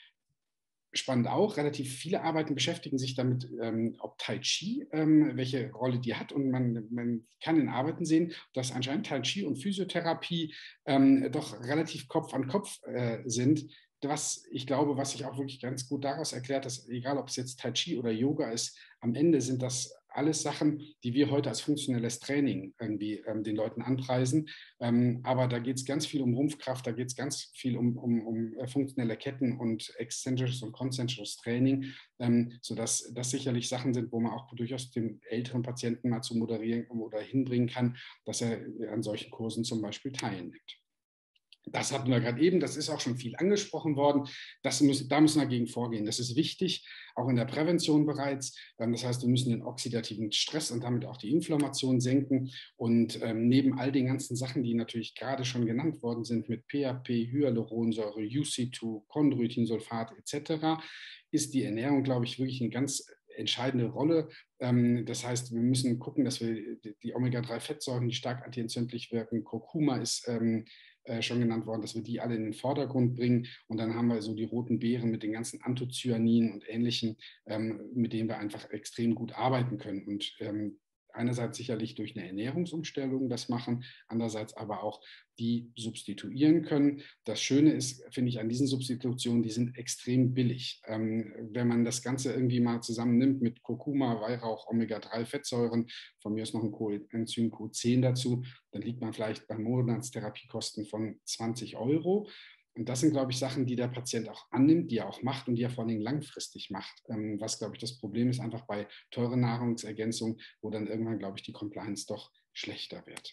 S4: Spannend auch, relativ viele Arbeiten beschäftigen sich damit, ähm, ob Tai Chi, ähm, welche Rolle die hat. Und man, man kann in Arbeiten sehen, dass anscheinend Tai Chi und Physiotherapie ähm, doch relativ Kopf an Kopf äh, sind. Was ich glaube, was sich auch wirklich ganz gut daraus erklärt, dass egal ob es jetzt Tai Chi oder Yoga ist, am Ende sind das alles Sachen, die wir heute als funktionelles Training irgendwie ähm, den Leuten anpreisen. Ähm, aber da geht es ganz viel um Rumpfkraft, da geht es ganz viel um, um, um äh, funktionelle Ketten und exzentrisches und konzentrisches Training, ähm, sodass das sicherlich Sachen sind, wo man auch durchaus den älteren Patienten mal zu moderieren oder hinbringen kann, dass er an solchen Kursen zum Beispiel teilnimmt. Das hatten wir gerade eben, das ist auch schon viel angesprochen worden. Das muss, da müssen wir gegen vorgehen. Das ist wichtig, auch in der Prävention bereits. Das heißt, wir müssen den oxidativen Stress und damit auch die Inflammation senken. Und ähm, neben all den ganzen Sachen, die natürlich gerade schon genannt worden sind, mit P A P, Hyaluronsäure, U C zwei, Chondroitinsulfat et cetera, ist die Ernährung, glaube ich, wirklich eine ganz entscheidende Rolle. Das heißt, wir müssen gucken, dass wir die Omega drei Fettsäuren, die stark antientzündlich wirken, Kurkuma ist ähm, äh, schon genannt worden, dass wir die alle in den Vordergrund bringen. Und dann haben wir so die roten Beeren mit den ganzen Anthocyaninen und Ähnlichen, ähm, mit denen wir einfach extrem gut arbeiten können. Und ähm, einerseits sicherlich durch eine Ernährungsumstellung das machen, andererseits aber auch die substituieren können. Das Schöne ist, finde ich, an diesen Substitutionen, die sind extrem billig. Ähm, wenn man das Ganze irgendwie mal zusammennimmt mit Kurkuma, Weihrauch, Omega drei Fettsäuren, von mir ist noch ein Coenzym Q zehn dazu, dann liegt man vielleicht bei Monatstherapiekosten von zwanzig Euro. Und das sind, glaube ich, Sachen, die der Patient auch annimmt, die er auch macht und die er vor allen Dingen langfristig macht. Ähm, was, glaube ich, das Problem ist, einfach bei teuren Nahrungsergänzungen, wo dann irgendwann, glaube ich, die Compliance doch schlechter wird.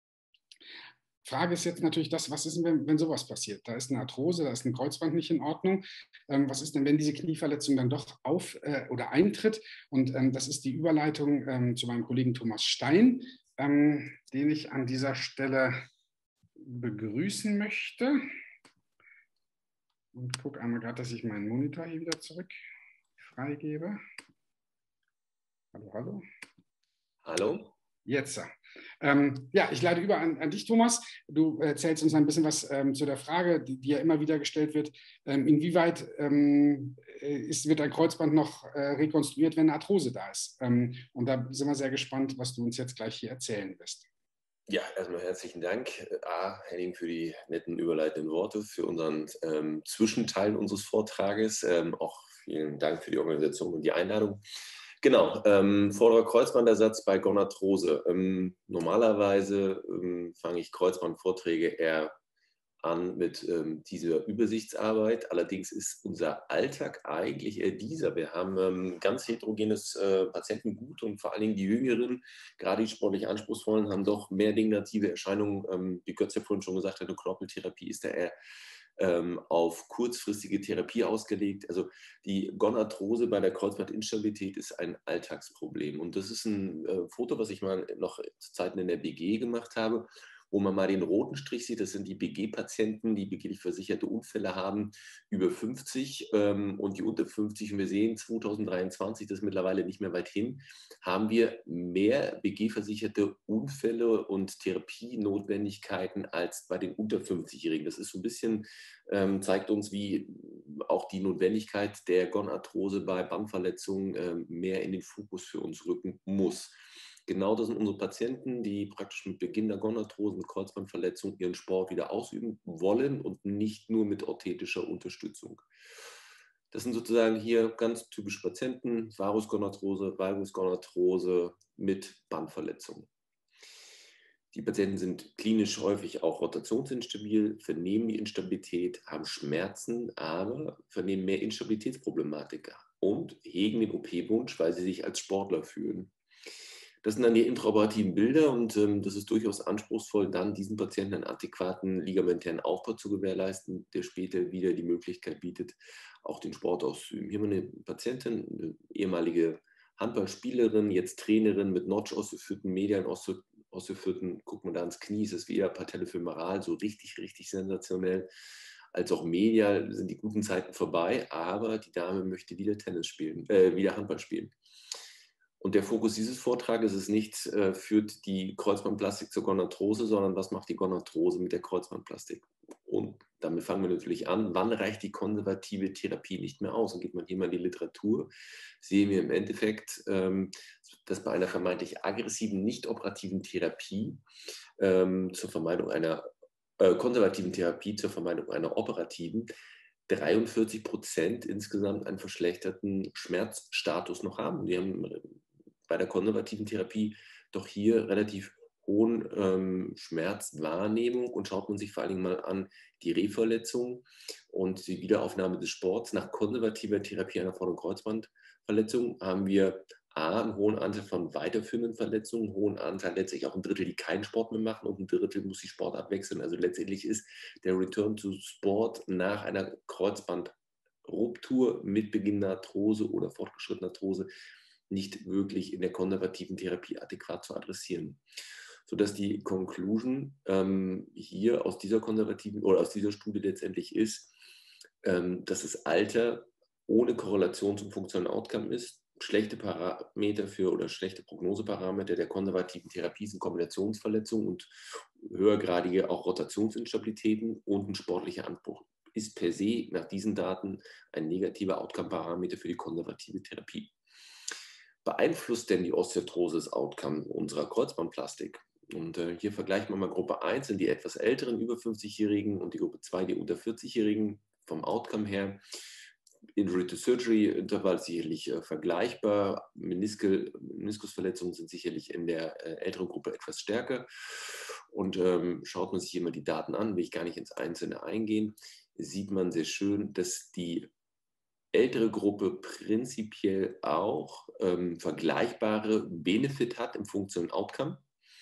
S4: Frage ist jetzt natürlich das, was ist denn, wenn, wenn sowas passiert? Da ist eine Arthrose, da ist ein Kreuzband nicht in Ordnung. Ähm, was ist denn, wenn diese Knieverletzung dann doch auf äh, oder eintritt? Und ähm, das ist die Überleitung ähm, zu meinem Kollegen Thomas Stein, ähm, den ich an dieser Stelle begrüßen möchte. Und gucke einmal gerade, dass ich meinen Monitor hier wieder zurück freigebe. Hallo, hallo.
S5: Hallo.
S4: Jetzt. Ähm, ja, ich leite über an, an dich, Thomas. Du erzählst uns ein bisschen was ähm, zu der Frage, die, die ja immer wieder gestellt wird. Ähm, inwieweit ähm, ist, wird ein Kreuzband noch äh, rekonstruiert, wenn eine Arthrose da ist? Ähm, und da sind wir sehr gespannt, was du uns jetzt gleich hier erzählen wirst.
S5: Ja, erstmal herzlichen Dank, A, Henning, für die netten überleitenden Worte, für unseren ähm, Zwischenteil unseres Vortrages. Ähm, auch vielen Dank für die Organisation und die Einladung. Genau, ähm, vorderer Kreuzbandersatz bei Gonarthrose. Ähm, normalerweise ähm, fange ich Kreuzbandvorträge eher an mit ähm, dieser Übersichtsarbeit. Allerdings ist unser Alltag eigentlich eher dieser. Wir haben ähm, ganz heterogenes äh, Patientengut und vor allen Dingen die Jüngeren, gerade die sportlich Anspruchsvollen, haben doch mehr negative Erscheinungen. Ähm, wie Götz ja vorhin schon gesagt hat, eine Knorpeltherapie ist da eher ähm, auf kurzfristige Therapie ausgelegt. Also die Gonarthrose bei der Kreuzbandinstabilität ist ein Alltagsproblem. Und das ist ein äh, Foto, was ich mal noch zu Zeiten in der B G gemacht habe, wo man mal den roten Strich sieht. Das sind die B G-Patienten, die begeblich versicherte Unfälle haben, über fünfzig ähm, und die unter fünfzig. Und wir sehen, zweitausenddreiundzwanzig, das ist mittlerweile nicht mehr weit hin, haben wir mehr B G-versicherte Unfälle und Therapienotwendigkeiten als bei den unter fünfzigjährigen. Das ist so ein bisschen, ähm, zeigt uns, wie auch die Notwendigkeit der Gonarthrose bei Bandverletzungen äh, mehr in den Fokus für uns rücken muss. Genau das sind unsere Patienten, die praktisch mit Beginn der Gonarthrose, mit Kreuzbandverletzung ihren Sport wieder ausüben wollen und nicht nur mit orthetischer Unterstützung. Das sind sozusagen hier ganz typische Patienten, Varusgonarthrose, Valgusgonarthrose mit Bandverletzung. Die Patienten sind klinisch häufig auch rotationsinstabil, vernehmen die Instabilität, haben Schmerzen, aber vernehmen mehr Instabilitätsproblematik und hegen den O P-Wunsch, weil sie sich als Sportler fühlen. Das sind dann die intraoperativen Bilder und ähm, das ist durchaus anspruchsvoll, dann diesen Patienten einen adäquaten ligamentären Aufbau zu gewährleisten, der später wieder die Möglichkeit bietet, auch den Sport auszuüben. Hier haben wir eine Patientin, eine ehemalige Handballspielerin, jetzt Trainerin mit Notch-Osteophyten, medialen Osteophyten, guckt man da ins Knie, ist es wieder patellofemoral, so richtig, richtig sensationell. Als auch medial sind die guten Zeiten vorbei, aber die Dame möchte wieder Tennis spielen, äh, wieder Handball spielen. Und der Fokus dieses Vortrages ist nicht, äh, führt die Kreuzbandplastik zur Gonarthrose, sondern was macht die Gonarthrose mit der Kreuzbandplastik? Und damit fangen wir natürlich an, wann reicht die konservative Therapie nicht mehr aus? Und geht man hier mal in die Literatur, sehen wir im Endeffekt, ähm, dass bei einer vermeintlich aggressiven, nicht operativen Therapie ähm, zur Vermeidung einer äh, konservativen Therapie zur Vermeidung einer operativen dreiundvierzig Prozent insgesamt einen verschlechterten Schmerzstatus noch haben. Die haben bei der konservativen Therapie doch hier relativ hohen ähm, Schmerzwahrnehmung und schaut man sich vor allen Dingen mal an die Reverletzung und die Wiederaufnahme des Sports nach konservativer Therapie einer Vorder- und Kreuzbandverletzung haben wir A, einen hohen Anteil von weiterführenden Verletzungen, einen hohen Anteil, letztlich auch ein Drittel, die keinen Sport mehr machen und ein Drittel muss die Sportart wechseln. Also letztendlich ist der Return to Sport nach einer Kreuzbandruptur mit Beginn der Arthrose oder fortgeschrittener Arthrose nicht wirklich in der konservativen Therapie adäquat zu adressieren. Sodass die Conclusion ähm, hier aus dieser konservativen oder aus dieser Studie letztendlich ist, ähm, dass das Alter ohne Korrelation zum funktionellen Outcome ist. Schlechte Parameter für oder schlechte Prognoseparameter der konservativen Therapie sind Kombinationsverletzungen und höhergradige auch Rotationsinstabilitäten und ein sportlicher Anspruch ist per se nach diesen Daten ein negativer Outcome-Parameter für die konservative Therapie. Beeinflusst denn die Osteoarthrose das Outcome unserer Kreuzbandplastik? Und äh, hier vergleichen wir mal Gruppe eins, sind die etwas älteren, über fünfzigjährigen und die Gruppe zwei, die unter vierzigjährigen vom Outcome her. Injury to Surgery Intervall ist sicherlich äh, vergleichbar. Meniskel, Meniskusverletzungen sind sicherlich in der äh, älteren Gruppe etwas stärker. Und ähm, schaut man sich hier mal die Daten an, will ich gar nicht ins Einzelne eingehen, sieht man sehr schön, dass die ältere Gruppe prinzipiell auch ähm, vergleichbare Benefit hat im funktionellen Outcome.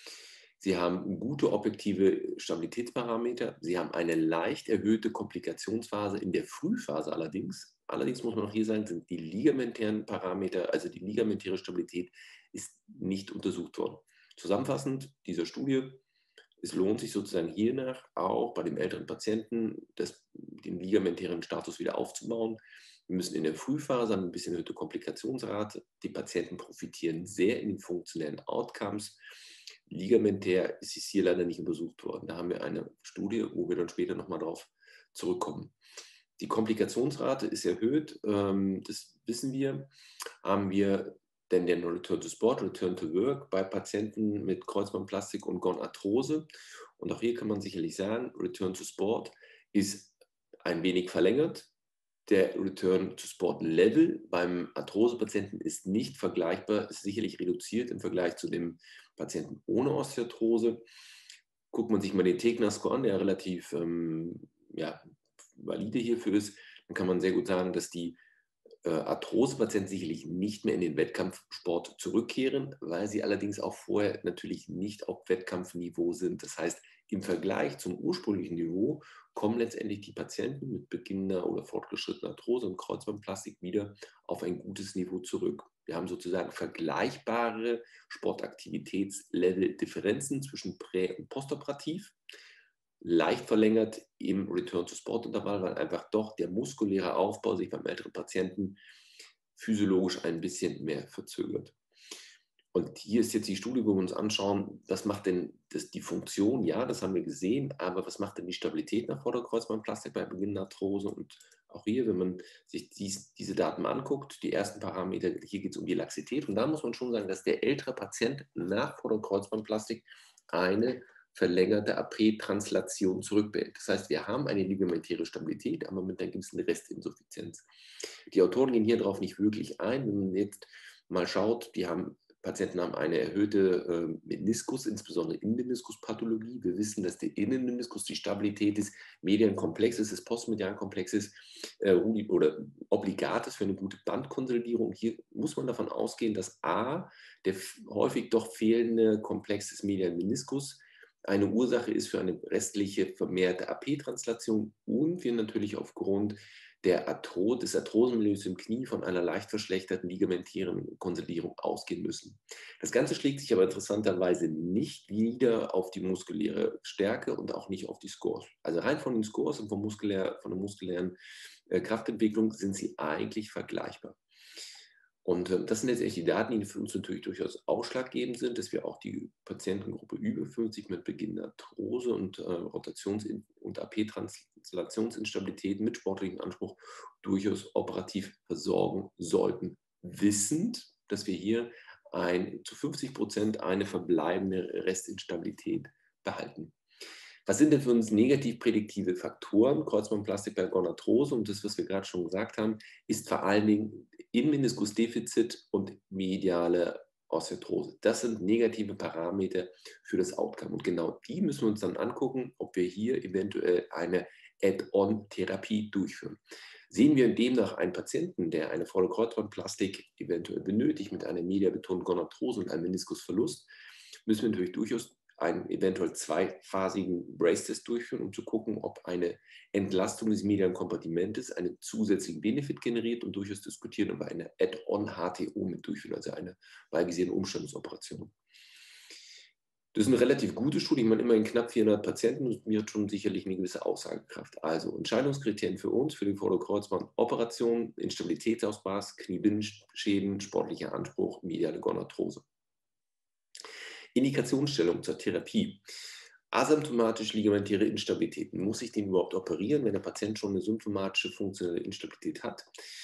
S5: Sie haben gute objektive Stabilitätsparameter. Sie haben eine leicht erhöhte Komplikationsphase in der Frühphase allerdings. Allerdings muss man auch hier sagen, sind die ligamentären Parameter, also die ligamentäre Stabilität, ist nicht untersucht worden. Zusammenfassend dieser Studie, es lohnt sich sozusagen hiernach auch bei dem älteren Patienten, das, den ligamentären Status wieder aufzubauen. Wir müssen in der Frühphase haben ein bisschen erhöhte Komplikationsrate. Die Patienten profitieren sehr in den funktionellen Outcomes. Ligamentär ist es hier leider nicht untersucht worden. Da haben wir eine Studie, wo wir dann später nochmal drauf zurückkommen. Die Komplikationsrate ist erhöht, das wissen wir. Haben wir denn den Return to Sport, Return to Work bei Patienten mit Kreuzbandplastik und Gonarthrose. Und auch hier kann man sicherlich sagen, Return to Sport ist ein wenig verlängert. Der Return to Sport Level beim Arthrose-Patienten ist nicht vergleichbar, ist sicherlich reduziert im Vergleich zu dem Patienten ohne Osteoarthrose. Guckt man sich mal den Tegner-Score an, der relativ ähm, ja, valide hierfür ist, dann kann man sehr gut sagen, dass die äh, Arthrose-Patienten sicherlich nicht mehr in den Wettkampfsport zurückkehren, weil sie allerdings auch vorher natürlich nicht auf Wettkampfniveau sind. Das heißt, im Vergleich zum ursprünglichen Niveau kommen letztendlich die Patienten mit beginnender oder fortgeschrittener Arthrose und Kreuzbandplastik wieder auf ein gutes Niveau zurück. Wir haben sozusagen vergleichbare Sportaktivitätslevel-Differenzen zwischen prä- und postoperativ, leicht verlängert im Return-to-Sport-Intervall, weil einfach doch der muskuläre Aufbau sich beim älteren Patienten physiologisch ein bisschen mehr verzögert. Und hier ist jetzt die Studie, wo wir uns anschauen, was macht denn das, die Funktion? Ja, das haben wir gesehen, aber was macht denn die Stabilität nach Vorderkreuzbandplastik bei Beginn der Arthrose? Und Auch hier, wenn man sich dies, diese Daten anguckt, die ersten Parameter, hier geht es um die Laxität. Und da muss man schon sagen, dass der ältere Patient nach Vorderkreuzbandplastik eine verlängerte A P-Translation zurückbehält. Das heißt, wir haben eine ligamentäre Stabilität, aber mit einer gewissen Restinsuffizienz. Die Autoren gehen hier darauf nicht wirklich ein. Wenn man jetzt mal schaut, die haben, Patienten haben eine erhöhte äh, Meniskus, insbesondere Innenmeniskuspathologie. Wir wissen, dass der Innenmeniskus die Stabilität des medialen Komplexes, des postmedialen Komplexes äh, oder obligat ist für eine gute Bandkonsolidierung. Hier muss man davon ausgehen, dass A, der häufig doch fehlende Komplex des medialen Meniskus eine Ursache ist für eine restliche vermehrte A P-Translation und wir natürlich aufgrund der Arthrose, des Arthrosenmilieus im Knie von einer leicht verschlechterten ligamentären Konsolidierung ausgehen müssen. Das Ganze schlägt sich aber interessanterweise nicht wieder auf die muskuläre Stärke und auch nicht auf die Scores. Also rein von den Scores und vom muskulär, von der muskulären äh, Kraftentwicklung sind sie eigentlich vergleichbar. Und äh, das sind jetzt echt die Daten, die für uns natürlich durchaus ausschlaggebend sind, dass wir auch die Patientengruppe über fünfzig mit Beginn der Arthrose und äh, Rotations- und A P-Translationsinstabilität mit sportlichem Anspruch durchaus operativ versorgen sollten, wissend, dass wir hier ein, zu fünfzig Prozent eine verbleibende Restinstabilität behalten. Was sind denn für uns negativ prädiktive Faktoren? Kreuzbandplastik bei Gonarthrose und das, was wir gerade schon gesagt haben, ist vor allen Dingen Innenmeniskusdefizit und mediale Osteoarthrose. Das sind negative Parameter für das Outcome. Und genau die müssen wir uns dann angucken, ob wir hier eventuell eine Add-on-Therapie durchführen. Sehen wir demnach einen Patienten, der eine volle Kreuzbandplastik eventuell benötigt mit einer medialbetonten Gonarthrose und einem Meniskusverlust, müssen wir natürlich durchaus einen eventuell zweiphasigen Brace-Test durchführen, um zu gucken, ob eine Entlastung des medialen Kompartimentes einen zusätzlichen Benefit generiert und durchaus diskutieren, ob wir eine Add-on-H T O mit durchführen, also eine beigesehene Umstellungsoperation. Das ist eine relativ gute Studie, ich meine immerhin knapp vierhundert Patienten und mir hat schon sicherlich eine gewisse Aussagekraft. Also Entscheidungskriterien für uns, für die Vorderkreuzband-Operation, Instabilitätsausmaß, Kniebindenschäden, sportlicher Anspruch, mediale Gonarthrose. Indikationsstellung zur Therapie. Asymptomatische ligamentäre Instabilitäten. Muss ich den überhaupt operieren, wenn der Patient schon eine symptomatische funktionelle Instabilität hat?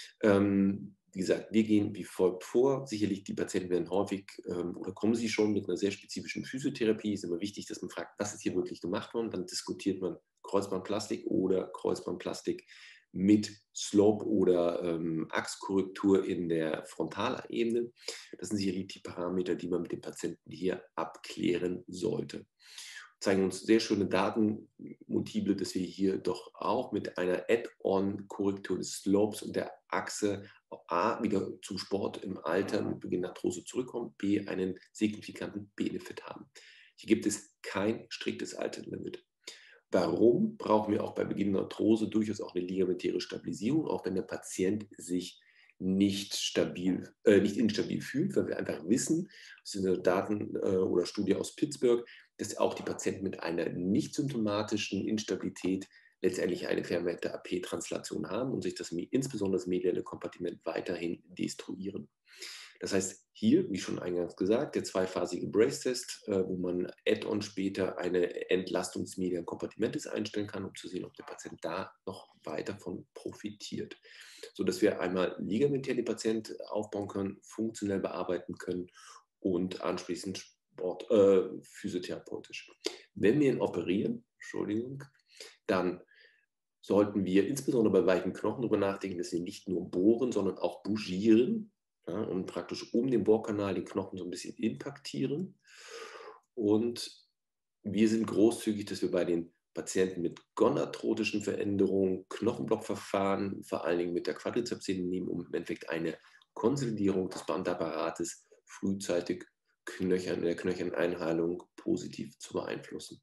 S5: Ähm, wie gesagt, wir gehen wie folgt vor. Sicherlich, die Patienten werden häufig ähm, oder kommen sie schon mit einer sehr spezifischen Physiotherapie. Es ist immer wichtig, dass man fragt, was ist hier wirklich gemacht worden? Dann diskutiert man Kreuzbandplastik oder Kreuzbandplastik mit Slope oder ähm, Achskorrektur in der Frontalebene. Das sind sicherlich die Parameter, die man mit dem Patienten hier abklären sollte. Zeigen uns sehr schöne Datenmotive, dass wir hier doch auch mit einer Add-on-Korrektur des Slopes und der Achse A wieder zum Sport im Alter mit Beginn der Arthrose zurückkommen, B einen signifikanten Benefit haben. Hier gibt es kein striktes Alterslimit. Warum brauchen wir auch bei Beginn der Arthrose durchaus auch eine ligamentäre Stabilisierung, auch wenn der Patient sich nicht stabil, äh, nicht instabil fühlt, weil wir einfach wissen, aus dieser Daten äh, oder Studie aus Pittsburgh, dass auch die Patienten mit einer nicht symptomatischen Instabilität letztendlich eine vermehrte A P-Translation haben und sich das insbesondere das mediale Kompartiment weiterhin destruieren. Das heißt, hier, wie schon eingangs gesagt, der zweiphasige Brace-Test, äh, wo man Add-on später eine Entlastung des medialen Kompartimentes einstellen kann, um zu sehen, ob der Patient da noch weiter von profitiert. Sodass wir einmal ligamentär den Patient aufbauen können, funktionell bearbeiten können und anschließend Sport, äh, physiotherapeutisch. Wenn wir ihn operieren, Entschuldigung, dann sollten wir insbesondere bei weichen Knochen darüber nachdenken, dass wir nicht nur bohren, sondern auch bougieren. Ja, und praktisch um den Bohrkanal den Knochen so ein bisschen impaktieren. Und wir sind großzügig, dass wir bei den Patienten mit gonarthrotischen Veränderungen, Knochenblockverfahren, vor allen Dingen mit der Quadrizepssehne nehmen, um im Endeffekt eine Konsolidierung des Bandapparates frühzeitig Knöchern, in der Knöcherneinheilung positiv zu beeinflussen.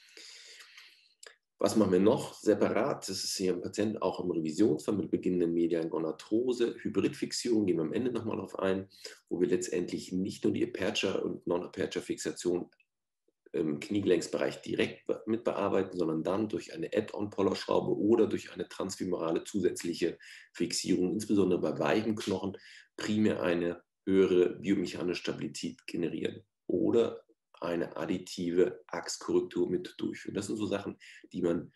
S5: Was machen wir noch separat? Das ist hier ein Patient auch im Revisionsfall mit beginnenden medialen Gonarthrose. Hybridfixierung gehen wir am Ende nochmal darauf ein, wo wir letztendlich nicht nur die Aperture- und Non-Aperture-Fixation im Kniegelenksbereich direkt mit bearbeiten, sondern dann durch eine Add-on-Pollerschraube oder durch eine transfemorale zusätzliche Fixierung, insbesondere bei weichen Knochen, primär eine höhere biomechanische Stabilität generieren. Oder eine additive Achskorrektur mit durchführen. Das sind so Sachen, die man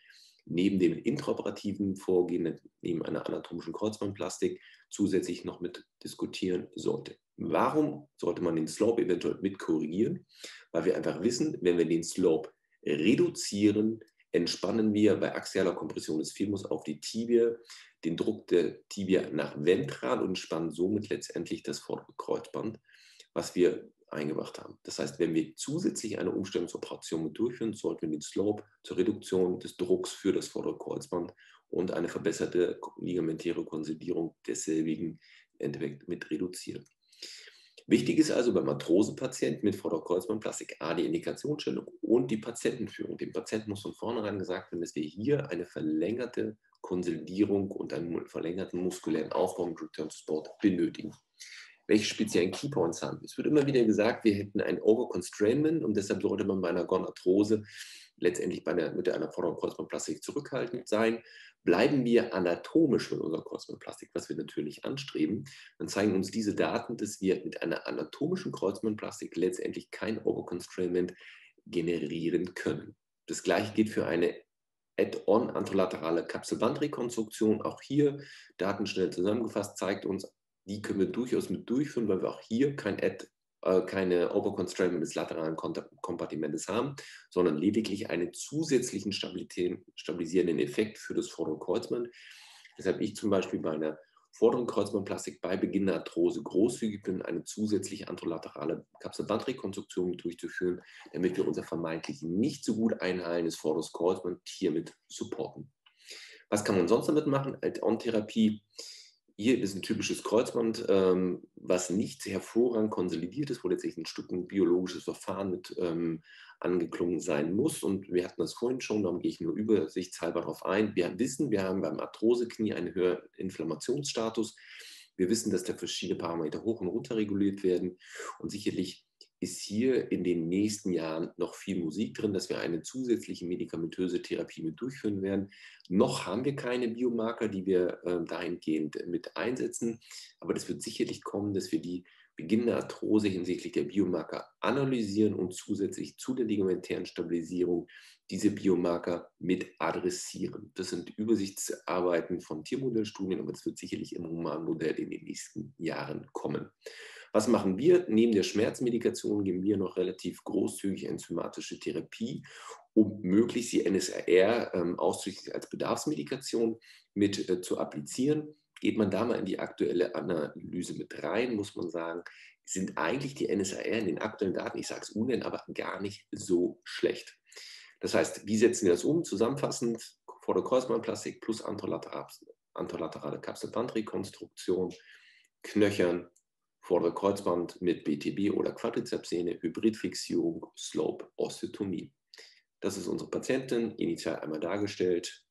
S5: neben dem intraoperativen Vorgehen, neben einer anatomischen Kreuzbandplastik, zusätzlich noch mit diskutieren sollte. Warum sollte man den Slope eventuell mit korrigieren? Weil wir einfach wissen, wenn wir den Slope reduzieren, entspannen wir bei axialer Kompression des Femurs auf die Tibia den Druck der Tibia nach ventral und spannen somit letztendlich das vordere Kreuzband, was wir eingebracht haben. Das heißt, wenn wir zusätzlich eine Umstellungsoperation mit durchführen, sollten wir den Slope zur Reduktion des Drucks für das vordere Kreuzband und eine verbesserte ligamentäre Konsolidierung desselbigen Endeffekt mit reduzieren. Wichtig ist also beim Arthrosepatienten mit Vorderkreuzbandplastik A die Indikationsstellung und die Patientenführung. Dem Patienten muss von vornherein gesagt werden, dass wir hier eine verlängerte Konsolidierung und einen verlängerten muskulären Aufbau im Return to Sport benötigen. Welche speziellen Keypoints haben? Es wird immer wieder gesagt, wir hätten ein Overconstrainment und deshalb sollte man bei einer Gonarthrose letztendlich bei einer, mit einer vorderen Kreuzbandplastik zurückhaltend sein. Bleiben wir anatomisch mit unserer Kreuzbandplastik, was wir natürlich anstreben, dann zeigen uns diese Daten, dass wir mit einer anatomischen Kreuzbandplastik letztendlich kein Overconstrainment generieren können. Das gleiche gilt für eine Add-on anterolaterale Kapselbandrekonstruktion. Auch hier, Daten schnell zusammengefasst, zeigt uns, die können wir durchaus mit durchführen, weil wir auch hier kein Add, äh, keine Overconstrainment des lateralen Kompartimentes haben, sondern lediglich einen zusätzlichen stabilisierenden Effekt für das vordere Kreuzband. Deshalb ich zum Beispiel bei einer vorderen Kreuzbandplastik bei Beginn der Arthrose großzügig bin, eine zusätzliche anterolaterale Kapselbandrekonstruktion mit durchzuführen, damit wir unser vermeintlich nicht so gut einheilendes vorderes Kreuzband hiermit supporten. Was kann man sonst damit machen? Add-on-Therapie. Hier ist ein typisches Kreuzband, ähm, was nicht hervorragend konsolidiert ist, wo letztlich ein Stück ein biologisches Verfahren mit ähm, angeklungen sein muss. Und wir hatten das vorhin schon, darum gehe ich nur übersichtshalber darauf ein. Wir wissen, wir haben beim Arthroseknie einen höheren Inflammationsstatus. Wir wissen, dass da verschiedene Parameter hoch und runter reguliert werden. Und sicherlich ist hier in den nächsten Jahren noch viel Musik drin, dass wir eine zusätzliche medikamentöse Therapie mit durchführen werden. Noch haben wir keine Biomarker, die wir äh, dahingehend mit einsetzen, aber das wird sicherlich kommen, dass wir die beginnende Arthrose hinsichtlich der Biomarker analysieren und zusätzlich zu der ligamentären Stabilisierung diese Biomarker mit adressieren. Das sind Übersichtsarbeiten von Tiermodellstudien, aber das wird sicherlich im Humanmodell in den nächsten Jahren kommen. Was machen wir? Neben der Schmerzmedikation geben wir noch relativ großzügig enzymatische Therapie, um möglichst die N S A R ähm, ausschließlich als Bedarfsmedikation mit äh, zu applizieren. Geht man da mal in die aktuelle Analyse mit rein, muss man sagen, sind eigentlich die N S A R in den aktuellen Daten, ich sage es ungern, aber gar nicht so schlecht. Das heißt, wie setzen wir das um? Zusammenfassend, Vorderkreuzbandplastik plus anterolaterale Kapselbandrekonstruktion, Knöchern, vordere Kreuzband mit B T B oder Quadrizepssehne, Hybridfixierung, Slope, Osteotomie. Das ist unsere Patientin, initial einmal dargestellt,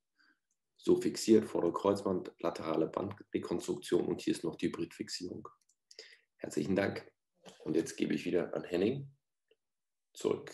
S5: so fixiert, vordere Kreuzband, laterale Bandrekonstruktion und hier ist noch die Hybridfixierung. Herzlichen Dank. Und jetzt gebe ich wieder an Henning zurück.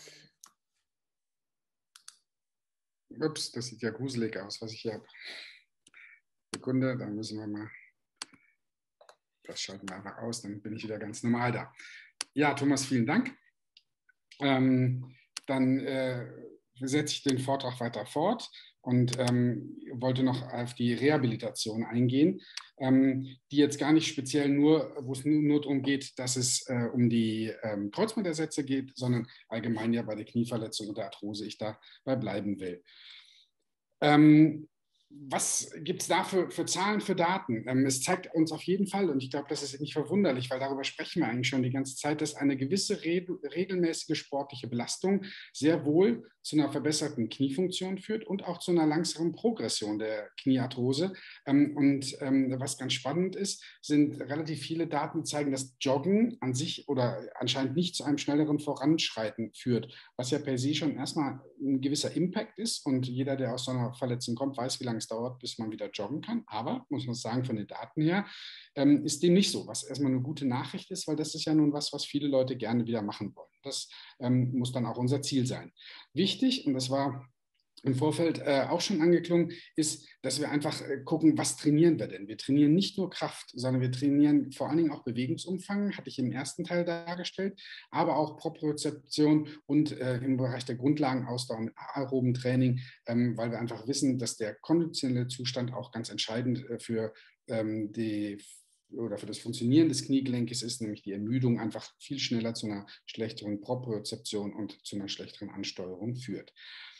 S4: Ups, das sieht ja gruselig aus, was ich hier habe. Sekunde, dann müssen wir mal, das schalten wir einfach aus, dann bin ich wieder ganz normal da. Ja, Thomas, vielen Dank. Ähm, dann äh, setze ich den Vortrag weiter fort und ähm, wollte noch auf die Rehabilitation eingehen, ähm, die jetzt gar nicht speziell nur, wo es nur, nur darum geht, dass es äh, um die ähm, Kreuzbandersätze geht, sondern allgemein ja bei der Knieverletzung und der Arthrose ich dabei bleiben will. Ähm, Was gibt es da für, für Zahlen, für Daten? Ähm, es zeigt uns auf jeden Fall, und ich glaube, das ist nicht verwunderlich, weil darüber sprechen wir eigentlich schon die ganze Zeit, dass eine gewisse re regelmäßige sportliche Belastung sehr wohl zu einer verbesserten Kniefunktion führt und auch zu einer langsamen Progression der Kniearthrose. Ähm, und ähm, was ganz spannend ist, sind relativ viele Daten, die zeigen, dass Joggen an sich oder anscheinend nicht zu einem schnelleren Voranschreiten führt, was ja per se schon erstmal ein gewisser Impact ist. Und jeder, der aus so einer Verletzung kommt, weiß, wie lange es dauert, bis man wieder joggen kann. Aber, muss man sagen, von den Daten her, ähm, ist dem nicht so, was erstmal eine gute Nachricht ist, weil das ist ja nun was, was viele Leute gerne wieder machen wollen. Das ähm, muss dann auch unser Ziel sein. Wichtig, und das war im Vorfeld äh, auch schon angeklungen, ist, dass wir einfach äh, gucken, was trainieren wir denn? Wir trainieren nicht nur Kraft, sondern wir trainieren vor allen Dingen auch Bewegungsumfang, hatte ich im ersten Teil dargestellt, aber auch Propriozeption und äh, im Bereich der Grundlagenausdauer und aeroben Training, ähm, weil wir einfach wissen, dass der konditionelle Zustand auch ganz entscheidend äh, für ähm, die oder für das Funktionieren des Kniegelenkes ist, nämlich die Ermüdung einfach viel schneller zu einer schlechteren Propriozeption und zu einer schlechteren Ansteuerung führt.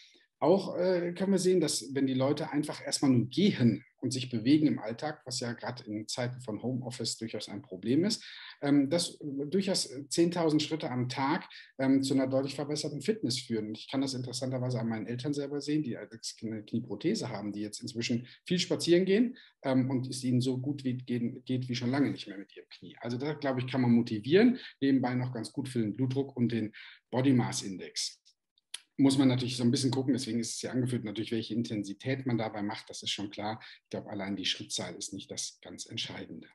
S4: Auch äh, können wir sehen, dass wenn die Leute einfach erstmal nur gehen und sich bewegen im Alltag, was ja gerade in Zeiten von Homeoffice durchaus ein Problem ist, ähm, dass durchaus zehntausend Schritte am Tag ähm, zu einer deutlich verbesserten Fitness führen. Und ich kann das interessanterweise an meinen Eltern selber sehen, die eine Knieprothese haben, die jetzt inzwischen viel spazieren gehen ähm, und es ihnen so gut wie, geht, geht wie schon lange nicht mehr mit ihrem Knie. Also da, glaube ich, kann man motivieren, nebenbei noch ganz gut für den Blutdruck und den Body Mass Index. Muss man natürlich so ein bisschen gucken, deswegen ist es ja angeführt, natürlich, welche Intensität man dabei macht, das ist schon klar. Ich glaube, allein die Schrittzahl ist nicht das ganz Entscheidende.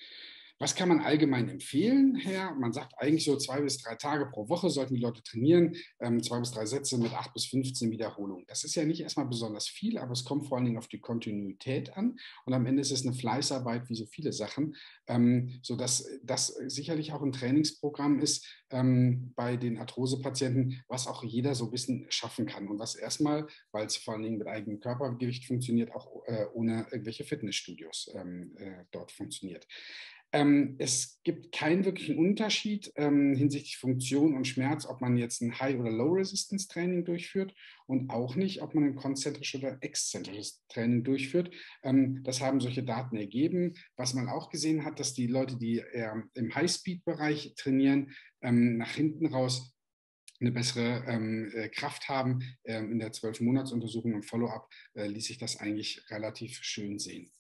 S4: Was kann man allgemein empfehlen, Herr? Man sagt eigentlich so zwei bis drei Tage pro Woche sollten die Leute trainieren, ähm, zwei bis drei Sätze mit acht bis fünfzehn Wiederholungen. Das ist ja nicht erstmal besonders viel, aber es kommt vor allen Dingen auf die Kontinuität an und am Ende ist es eine Fleißarbeit wie so viele Sachen, ähm, sodass das sicherlich auch ein Trainingsprogramm ist ähm, bei den Arthrosepatienten, was auch jeder so ein bisschen schaffen kann und was erstmal, weil es vor allen Dingen mit eigenem Körpergewicht funktioniert, auch äh, ohne irgendwelche Fitnessstudios ähm, äh, dort funktioniert. Ähm, es gibt keinen wirklichen Unterschied ähm, hinsichtlich Funktion und Schmerz, ob man jetzt ein High- oder Low-Resistance-Training durchführt und auch nicht, ob man ein konzentrisches oder exzentrisches Training durchführt. Ähm, das haben solche Daten ergeben. Was man auch gesehen hat, dass die Leute, die eher im High-Speed-Bereich trainieren, ähm, nach hinten raus eine bessere ähm, äh, Kraft haben. Ähm, in der zwölf-Monats-Untersuchung im Follow-up äh, ließ sich das eigentlich relativ schön sehen.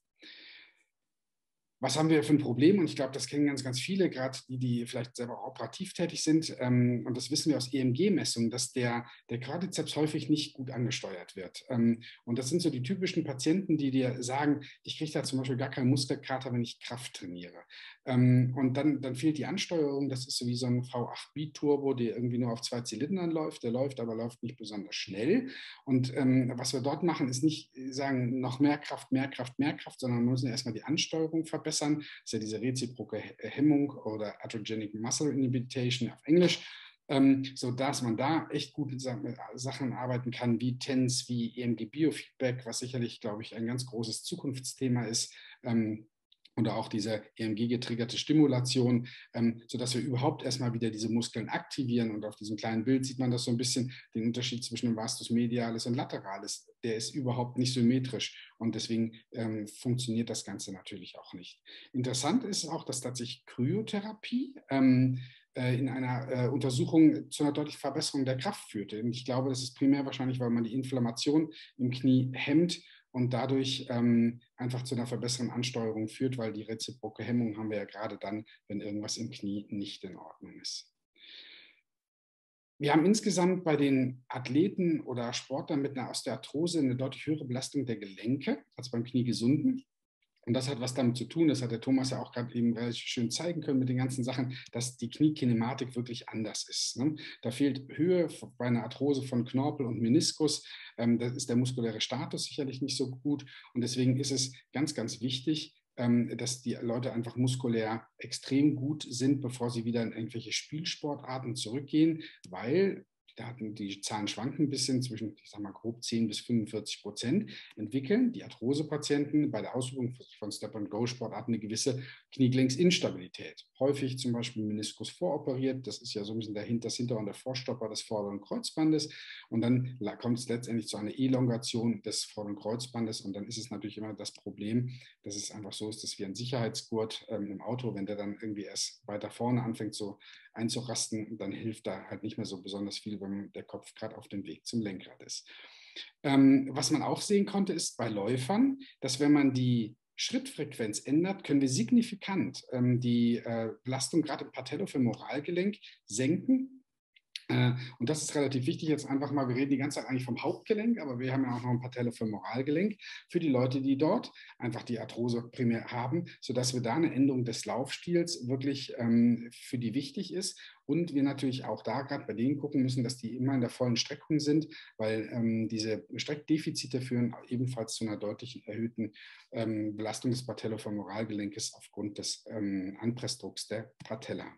S4: Was haben wir für ein Problem? Und ich glaube, das kennen ganz, ganz viele, gerade die, die vielleicht selber auch operativ tätig sind. Ähm, und das wissen wir aus E M G-Messungen, dass der, der Quadrizeps häufig nicht gut angesteuert wird. Ähm, und das sind so die typischen Patienten, die dir sagen, ich kriege da zum Beispiel gar keinen Muskelkater, wenn ich Kraft trainiere. Ähm, und dann, dann fehlt die Ansteuerung. Das ist so wie so ein V acht Bi-Turbo, der irgendwie nur auf zwei Zylindern läuft. Der läuft, aber läuft nicht besonders schnell. Und ähm, was wir dort machen, ist nicht sagen, noch mehr Kraft, mehr Kraft, mehr Kraft, sondern wir müssen erstmal die Ansteuerung verbessern. Das ist ja diese reziproke Hemmung oder Atherogenic Muscle Inhibition auf Englisch, ähm, sodass man da echt gut mit Sachen arbeiten kann, wie T E N S, wie E M G-Biofeedback, was sicherlich, glaube ich, ein ganz großes Zukunftsthema ist. Ähm, oder auch diese E M G-getriggerte Stimulation, ähm, sodass wir überhaupt erstmal wieder diese Muskeln aktivieren. Und auf diesem kleinen Bild sieht man das so ein bisschen, den Unterschied zwischen dem Vastus medialis und lateralis. Der ist überhaupt nicht symmetrisch und deswegen ähm, funktioniert das Ganze natürlich auch nicht. Interessant ist auch, dass tatsächlich Kryotherapie ähm, äh, in einer äh, Untersuchung zu einer deutlichen Verbesserung der Kraft führte. Und ich glaube, das ist primär wahrscheinlich, weil man die Inflammation im Knie hemmt und dadurch ähm, einfach zu einer verbesserten Ansteuerung führt, weil die reziproke Hemmung haben wir ja gerade dann, wenn irgendwas im Knie nicht in Ordnung ist. Wir haben insgesamt bei den Athleten oder Sportlern mit einer Osteoarthrose eine deutlich höhere Belastung der Gelenke als beim Kniegesunden. Und das hat was damit zu tun, das hat der Thomas ja auch gerade eben relativ schön zeigen können mit den ganzen Sachen, dass die Kniekinematik wirklich anders ist. Ne? Da fehlt Höhe bei einer Arthrose von Knorpel und Meniskus. Ähm, da ist der muskuläre Status sicherlich nicht so gut. Und deswegen ist es ganz, ganz wichtig, ähm, dass die Leute einfach muskulär extrem gut sind, bevor sie wieder in irgendwelche Spielsportarten zurückgehen, weil die Zahlen schwanken ein bisschen zwischen, ich sag mal, grob zehn bis fünfundvierzig Prozent, entwickeln die Arthrosepatienten bei der Ausübung von Step-and-Go-Sportarten eine gewisse Kniegelenksinstabilität. Häufig zum Beispiel Meniskus voroperiert, das ist ja so ein bisschen dahinter, das Hinter- und der Vorstopper des vorderen Kreuzbandes und dann kommt es letztendlich zu einer Elongation des vorderen Kreuzbandes und dann ist es natürlich immer das Problem, dass es einfach so ist, dass wir ein Sicherheitsgurt ähm, im Auto, wenn der dann irgendwie erst weiter vorne anfängt so einzurasten, dann hilft da halt nicht mehr so besonders viel, wenn der Kopf gerade auf dem Weg zum Lenkrad ist. Ähm, was man auch sehen konnte, ist bei Läufern, dass wenn man die Schrittfrequenz ändert, können wir signifikant ähm, die äh, Belastung gerade im Patellofemoralgelenk senken. Und das ist relativ wichtig jetzt einfach mal, wir reden die ganze Zeit eigentlich vom Hauptgelenk, aber wir haben ja auch noch ein paar Patellofemoralgelenk für die Leute, die dort einfach die Arthrose primär haben, sodass wir da eine Änderung des Laufstils wirklich ähm, für die wichtig ist. Und wir natürlich auch da gerade bei denen gucken müssen, dass die immer in der vollen Streckung sind, weil ähm, diese Streckdefizite führen ebenfalls zu einer deutlich erhöhten ähm, Belastung des Patellofemoralgelenkes aufgrund des ähm, Anpressdrucks der Patella.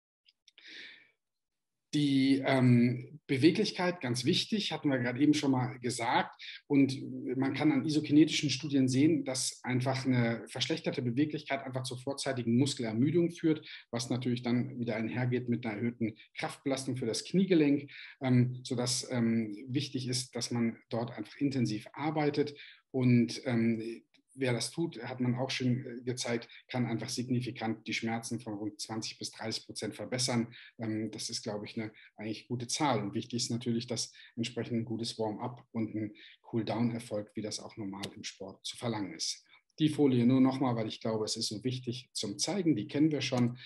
S4: Die ähm, Beweglichkeit, ganz wichtig, hatten wir gerade eben schon mal gesagt. Und man kann an isokinetischen Studien sehen, dass einfach eine verschlechterte Beweglichkeit einfach zur vorzeitigen Muskelermüdung führt, was natürlich dann wieder einhergeht mit einer erhöhten Kraftbelastung für das Kniegelenk, ähm, sodass ähm, wichtig ist, dass man dort einfach intensiv arbeitet. Und ähm, wer das tut, hat man auch schon gezeigt, kann einfach signifikant die Schmerzen von rund zwanzig bis dreißig Prozent verbessern. Das ist, glaube ich, eine eigentlich gute Zahl. Und wichtig ist natürlich, dass entsprechend ein gutes Warm-up und ein Cool-Down erfolgt, wie das auch normal im Sport zu verlangen ist. Die Folie nur nochmal, weil ich glaube, es ist so wichtig zum Zeigen, die kennen wir schon.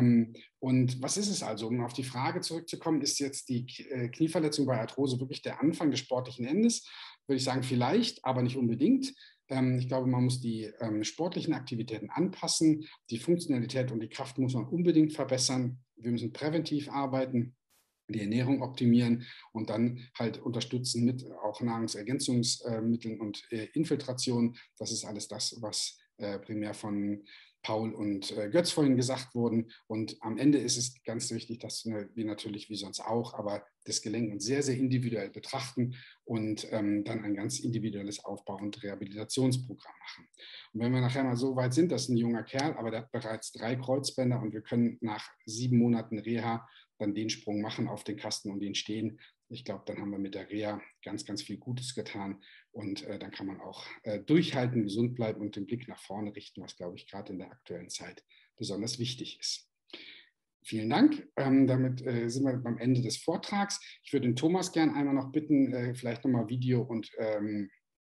S4: Und was ist es also? Um auf die Frage zurückzukommen, ist jetzt die Knieverletzung bei Arthrose wirklich der Anfang des sportlichen Endes? Würde ich sagen, vielleicht, aber nicht unbedingt. Ich glaube, man muss die ähm, sportlichen Aktivitäten anpassen. Die Funktionalität und die Kraft muss man unbedingt verbessern. Wir müssen präventiv arbeiten, die Ernährung optimieren und dann halt unterstützen mit auch Nahrungsergänzungsmitteln und äh, Infiltration. Das ist alles das, was äh, primär von Paul und äh, Götz vorhin gesagt wurden. Und am Ende ist es ganz wichtig, dass wir natürlich wie sonst auch, aber das Gelenk uns sehr, sehr individuell betrachten und ähm, dann ein ganz individuelles Aufbau- und Rehabilitationsprogramm machen. Und wenn wir nachher mal so weit sind, das ist ein junger Kerl, aber der hat bereits drei Kreuzbänder und wir können nach sieben Monaten Reha dann den Sprung machen auf den Kasten und den stehen. Ich glaube, dann haben wir mit der Reha ganz, ganz viel Gutes getan und äh, dann kann man auch äh, durchhalten, gesund bleiben und den Blick nach vorne richten, was, glaube ich, gerade in der aktuellen Zeit besonders wichtig ist. Vielen Dank. Ähm, damit äh, sind wir beim Ende des Vortrags. Ich würde den Thomas gern einmal noch bitten, äh, vielleicht nochmal Video und ähm,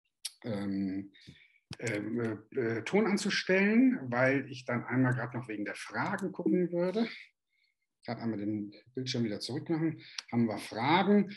S4: ähm, äh, äh, Ton anzustellen, weil ich dann einmal gerade noch wegen der Fragen gucken würde. Gerade einmal den Bildschirm wieder zurück machen. Haben wir Fragen?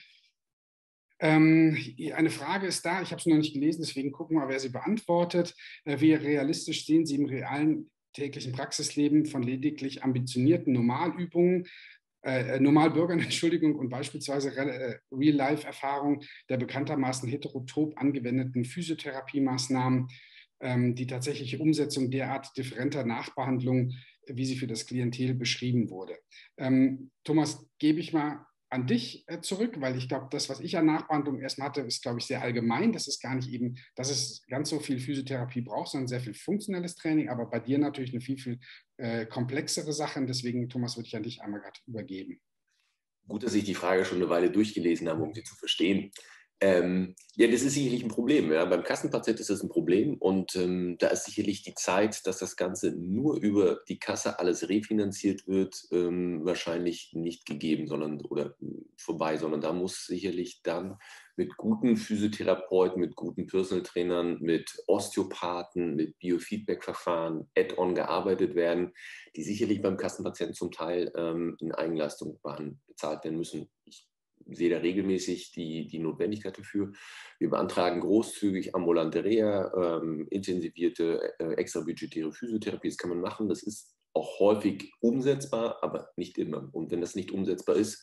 S4: Ähm, eine Frage ist da, ich habe es noch nicht gelesen, deswegen gucken wir mal, wer sie beantwortet. Äh, wie realistisch sehen Sie im realen täglichen Praxisleben von lediglich ambitionierten Normalübungen, äh, Normalbürgern, Entschuldigung, und beispielsweise äh, Real-Life-Erfahrung der bekanntermaßen heterotop angewendeten Physiotherapiemaßnahmen, ähm, die tatsächliche Umsetzung derart differenter Nachbehandlungen, wie sie für das Klientel beschrieben wurde. Ähm, Thomas, gebe ich mal an dich äh, zurück, weil ich glaube, das, was ich an Nachbehandlung erstmal hatte, ist, glaube ich, sehr allgemein. Das ist gar nicht eben, dass es ganz so viel Physiotherapie braucht, sondern sehr viel funktionelles Training, aber bei dir natürlich eine viel, viel äh, komplexere Sache. Und deswegen, Thomas, würde ich an dich einmal gerade übergeben.
S5: Gut, dass ich die Frage schon eine Weile durchgelesen habe, um sie zu verstehen. Ähm, ja, das ist sicherlich ein Problem. Ja. Beim Kassenpatient ist das ein Problem und ähm, da ist sicherlich die Zeit, dass das Ganze nur über die Kasse alles refinanziert wird, ähm, wahrscheinlich nicht gegeben, sondern oder vorbei, sondern da muss sicherlich dann mit guten Physiotherapeuten, mit guten Personal Trainern, mit Osteopathen, mit Biofeedback-Verfahren, Add-on gearbeitet werden, die sicherlich beim Kassenpatienten zum Teil ähm, in Eigenleistung bezahlt werden müssen. Ich sehe da regelmäßig die, die Notwendigkeit dafür. Wir beantragen großzügig ambulante Reha, ähm, intensivierte, äh, extrabudgetäre Physiotherapie. Das kann man machen. Das ist auch häufig umsetzbar, aber nicht immer. Und wenn das nicht umsetzbar ist,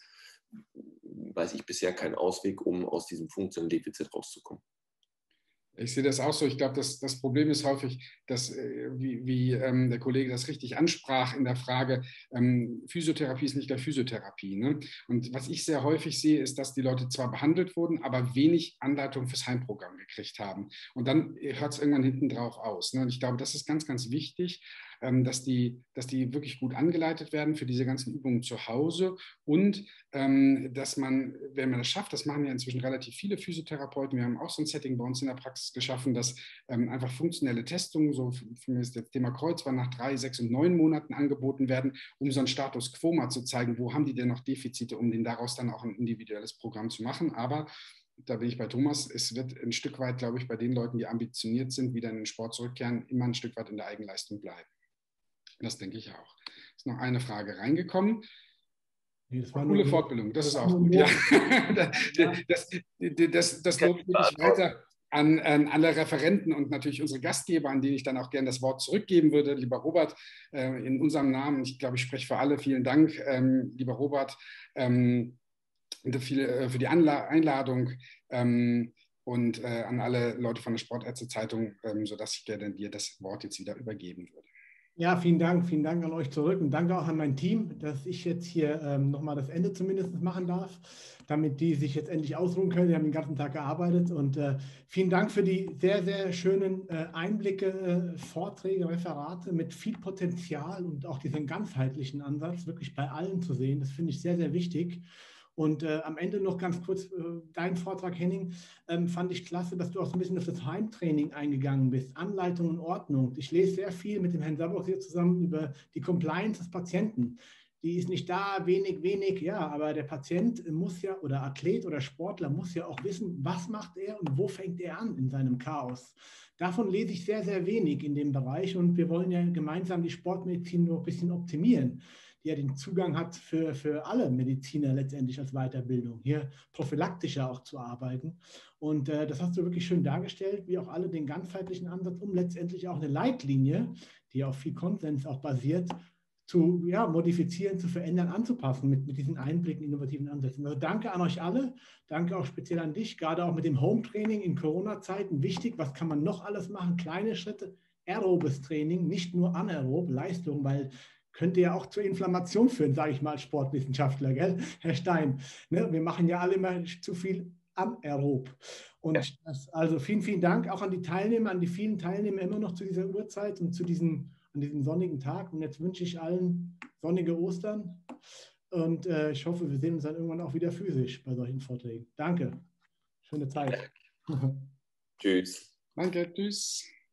S5: weiß ich bisher keinen Ausweg, um aus diesem funktionellen Defizit rauszukommen.
S4: Ich sehe das auch so. Ich glaube, das, das Problem ist häufig, dass, äh, wie, wie ähm, der Kollege das richtig ansprach in der Frage, ähm, Physiotherapie ist nicht gleich Physiotherapie. Ne? Und was ich sehr häufig sehe, ist, dass die Leute zwar behandelt wurden, aber wenig Anleitung fürs Heimprogramm gekriegt haben. Und dann hört es irgendwann hinten drauf aus. Ne? Und ich glaube, das ist ganz, ganz wichtig, ähm, dass, die, dass die wirklich gut angeleitet werden für diese ganzen Übungen zu Hause und ähm, dass man, wenn man das schafft, das machen ja inzwischen relativ viele Physiotherapeuten, wir haben auch so ein Setting bei uns in der Praxis geschaffen, dass ähm, einfach funktionelle Testungen, so für mich ist das Thema Kreuzband, nach drei, sechs und neun Monaten angeboten werden, um so einen Status quo mal zu zeigen, wo haben die denn noch Defizite, um den daraus dann auch ein individuelles Programm zu machen. Aber da bin ich bei Thomas, es wird ein Stück weit, glaube ich, bei den Leuten, die ambitioniert sind, wieder in den Sport zurückkehren, immer ein Stück weit in der Eigenleistung bleiben. Das denke ich auch. Ist noch eine Frage reingekommen.
S6: Nee, das war
S4: Coole
S6: nur,
S4: Fortbildung, das ist auch gut. Ja. Das, das, das, das lobt wirklich weiter an, an alle Referenten und natürlich unsere Gastgeber, an die ich dann auch gerne das Wort zurückgeben würde. Lieber Robert, äh, in unserem Namen, ich glaube, ich spreche für alle, vielen Dank, ähm, lieber Robert, ähm, für die Anla Einladung ähm, und äh, an alle Leute von der Sportärzte-Zeitung, ähm, sodass ich gerne dir das Wort jetzt wieder übergeben würde.
S6: Ja, vielen Dank, vielen Dank an euch zurück und danke auch an mein Team, dass ich jetzt hier ähm, nochmal das Ende zumindest machen darf, damit die sich jetzt endlich ausruhen können. Die haben den ganzen Tag gearbeitet und äh, vielen Dank für die sehr, sehr schönen äh, Einblicke, äh, Vorträge, Referate mit viel Potenzial und auch diesen ganzheitlichen Ansatz wirklich bei allen zu sehen. Das finde ich sehr, sehr wichtig. Und äh, am Ende noch ganz kurz äh, dein Vortrag, Henning, ähm, fand ich klasse, dass du auch so ein bisschen auf das Heimtraining eingegangen bist, Anleitung und Ordnung. Ich lese sehr viel mit dem Herrn Sabock hier zusammen über die Compliance des Patienten. Die ist nicht da, wenig, wenig, ja, aber der Patient muss ja, oder Athlet oder Sportler muss ja auch wissen, was macht er und wo fängt er an in seinem Chaos. Davon lese ich sehr, sehr wenig in dem Bereich und wir wollen ja gemeinsam die Sportmedizin nur ein bisschen optimieren, die ja den Zugang hat für, für alle Mediziner letztendlich als Weiterbildung, hier prophylaktischer auch zu arbeiten. Und äh, das hast du wirklich schön dargestellt, wie auch alle den ganzheitlichen Ansatz, um letztendlich auch eine Leitlinie, die auf viel Konsens auch basiert, zu ja, modifizieren, zu verändern, anzupassen mit, mit diesen Einblicken, innovativen Ansätzen. Also danke an euch alle, danke auch speziell an dich, gerade auch mit dem Home-Training in Corona-Zeiten wichtig, was kann man noch alles machen, kleine Schritte, aerobes Training, nicht nur anaerob, Leistung, weil könnte ja auch zur Inflammation führen, sage ich mal als Sportwissenschaftler, gell? Herr Stein. Ne? Wir machen ja alle immer zu viel anaerob. Und ja. das, also vielen, vielen Dank auch an die Teilnehmer, an die vielen Teilnehmer immer noch zu dieser Uhrzeit und zu diesem, an diesem sonnigen Tag. Und jetzt wünsche ich allen sonnige Ostern. Und äh, ich hoffe, wir sehen uns dann irgendwann auch wieder physisch bei solchen Vorträgen. Danke. Schöne Zeit.
S5: Tschüss.
S4: Danke, tschüss.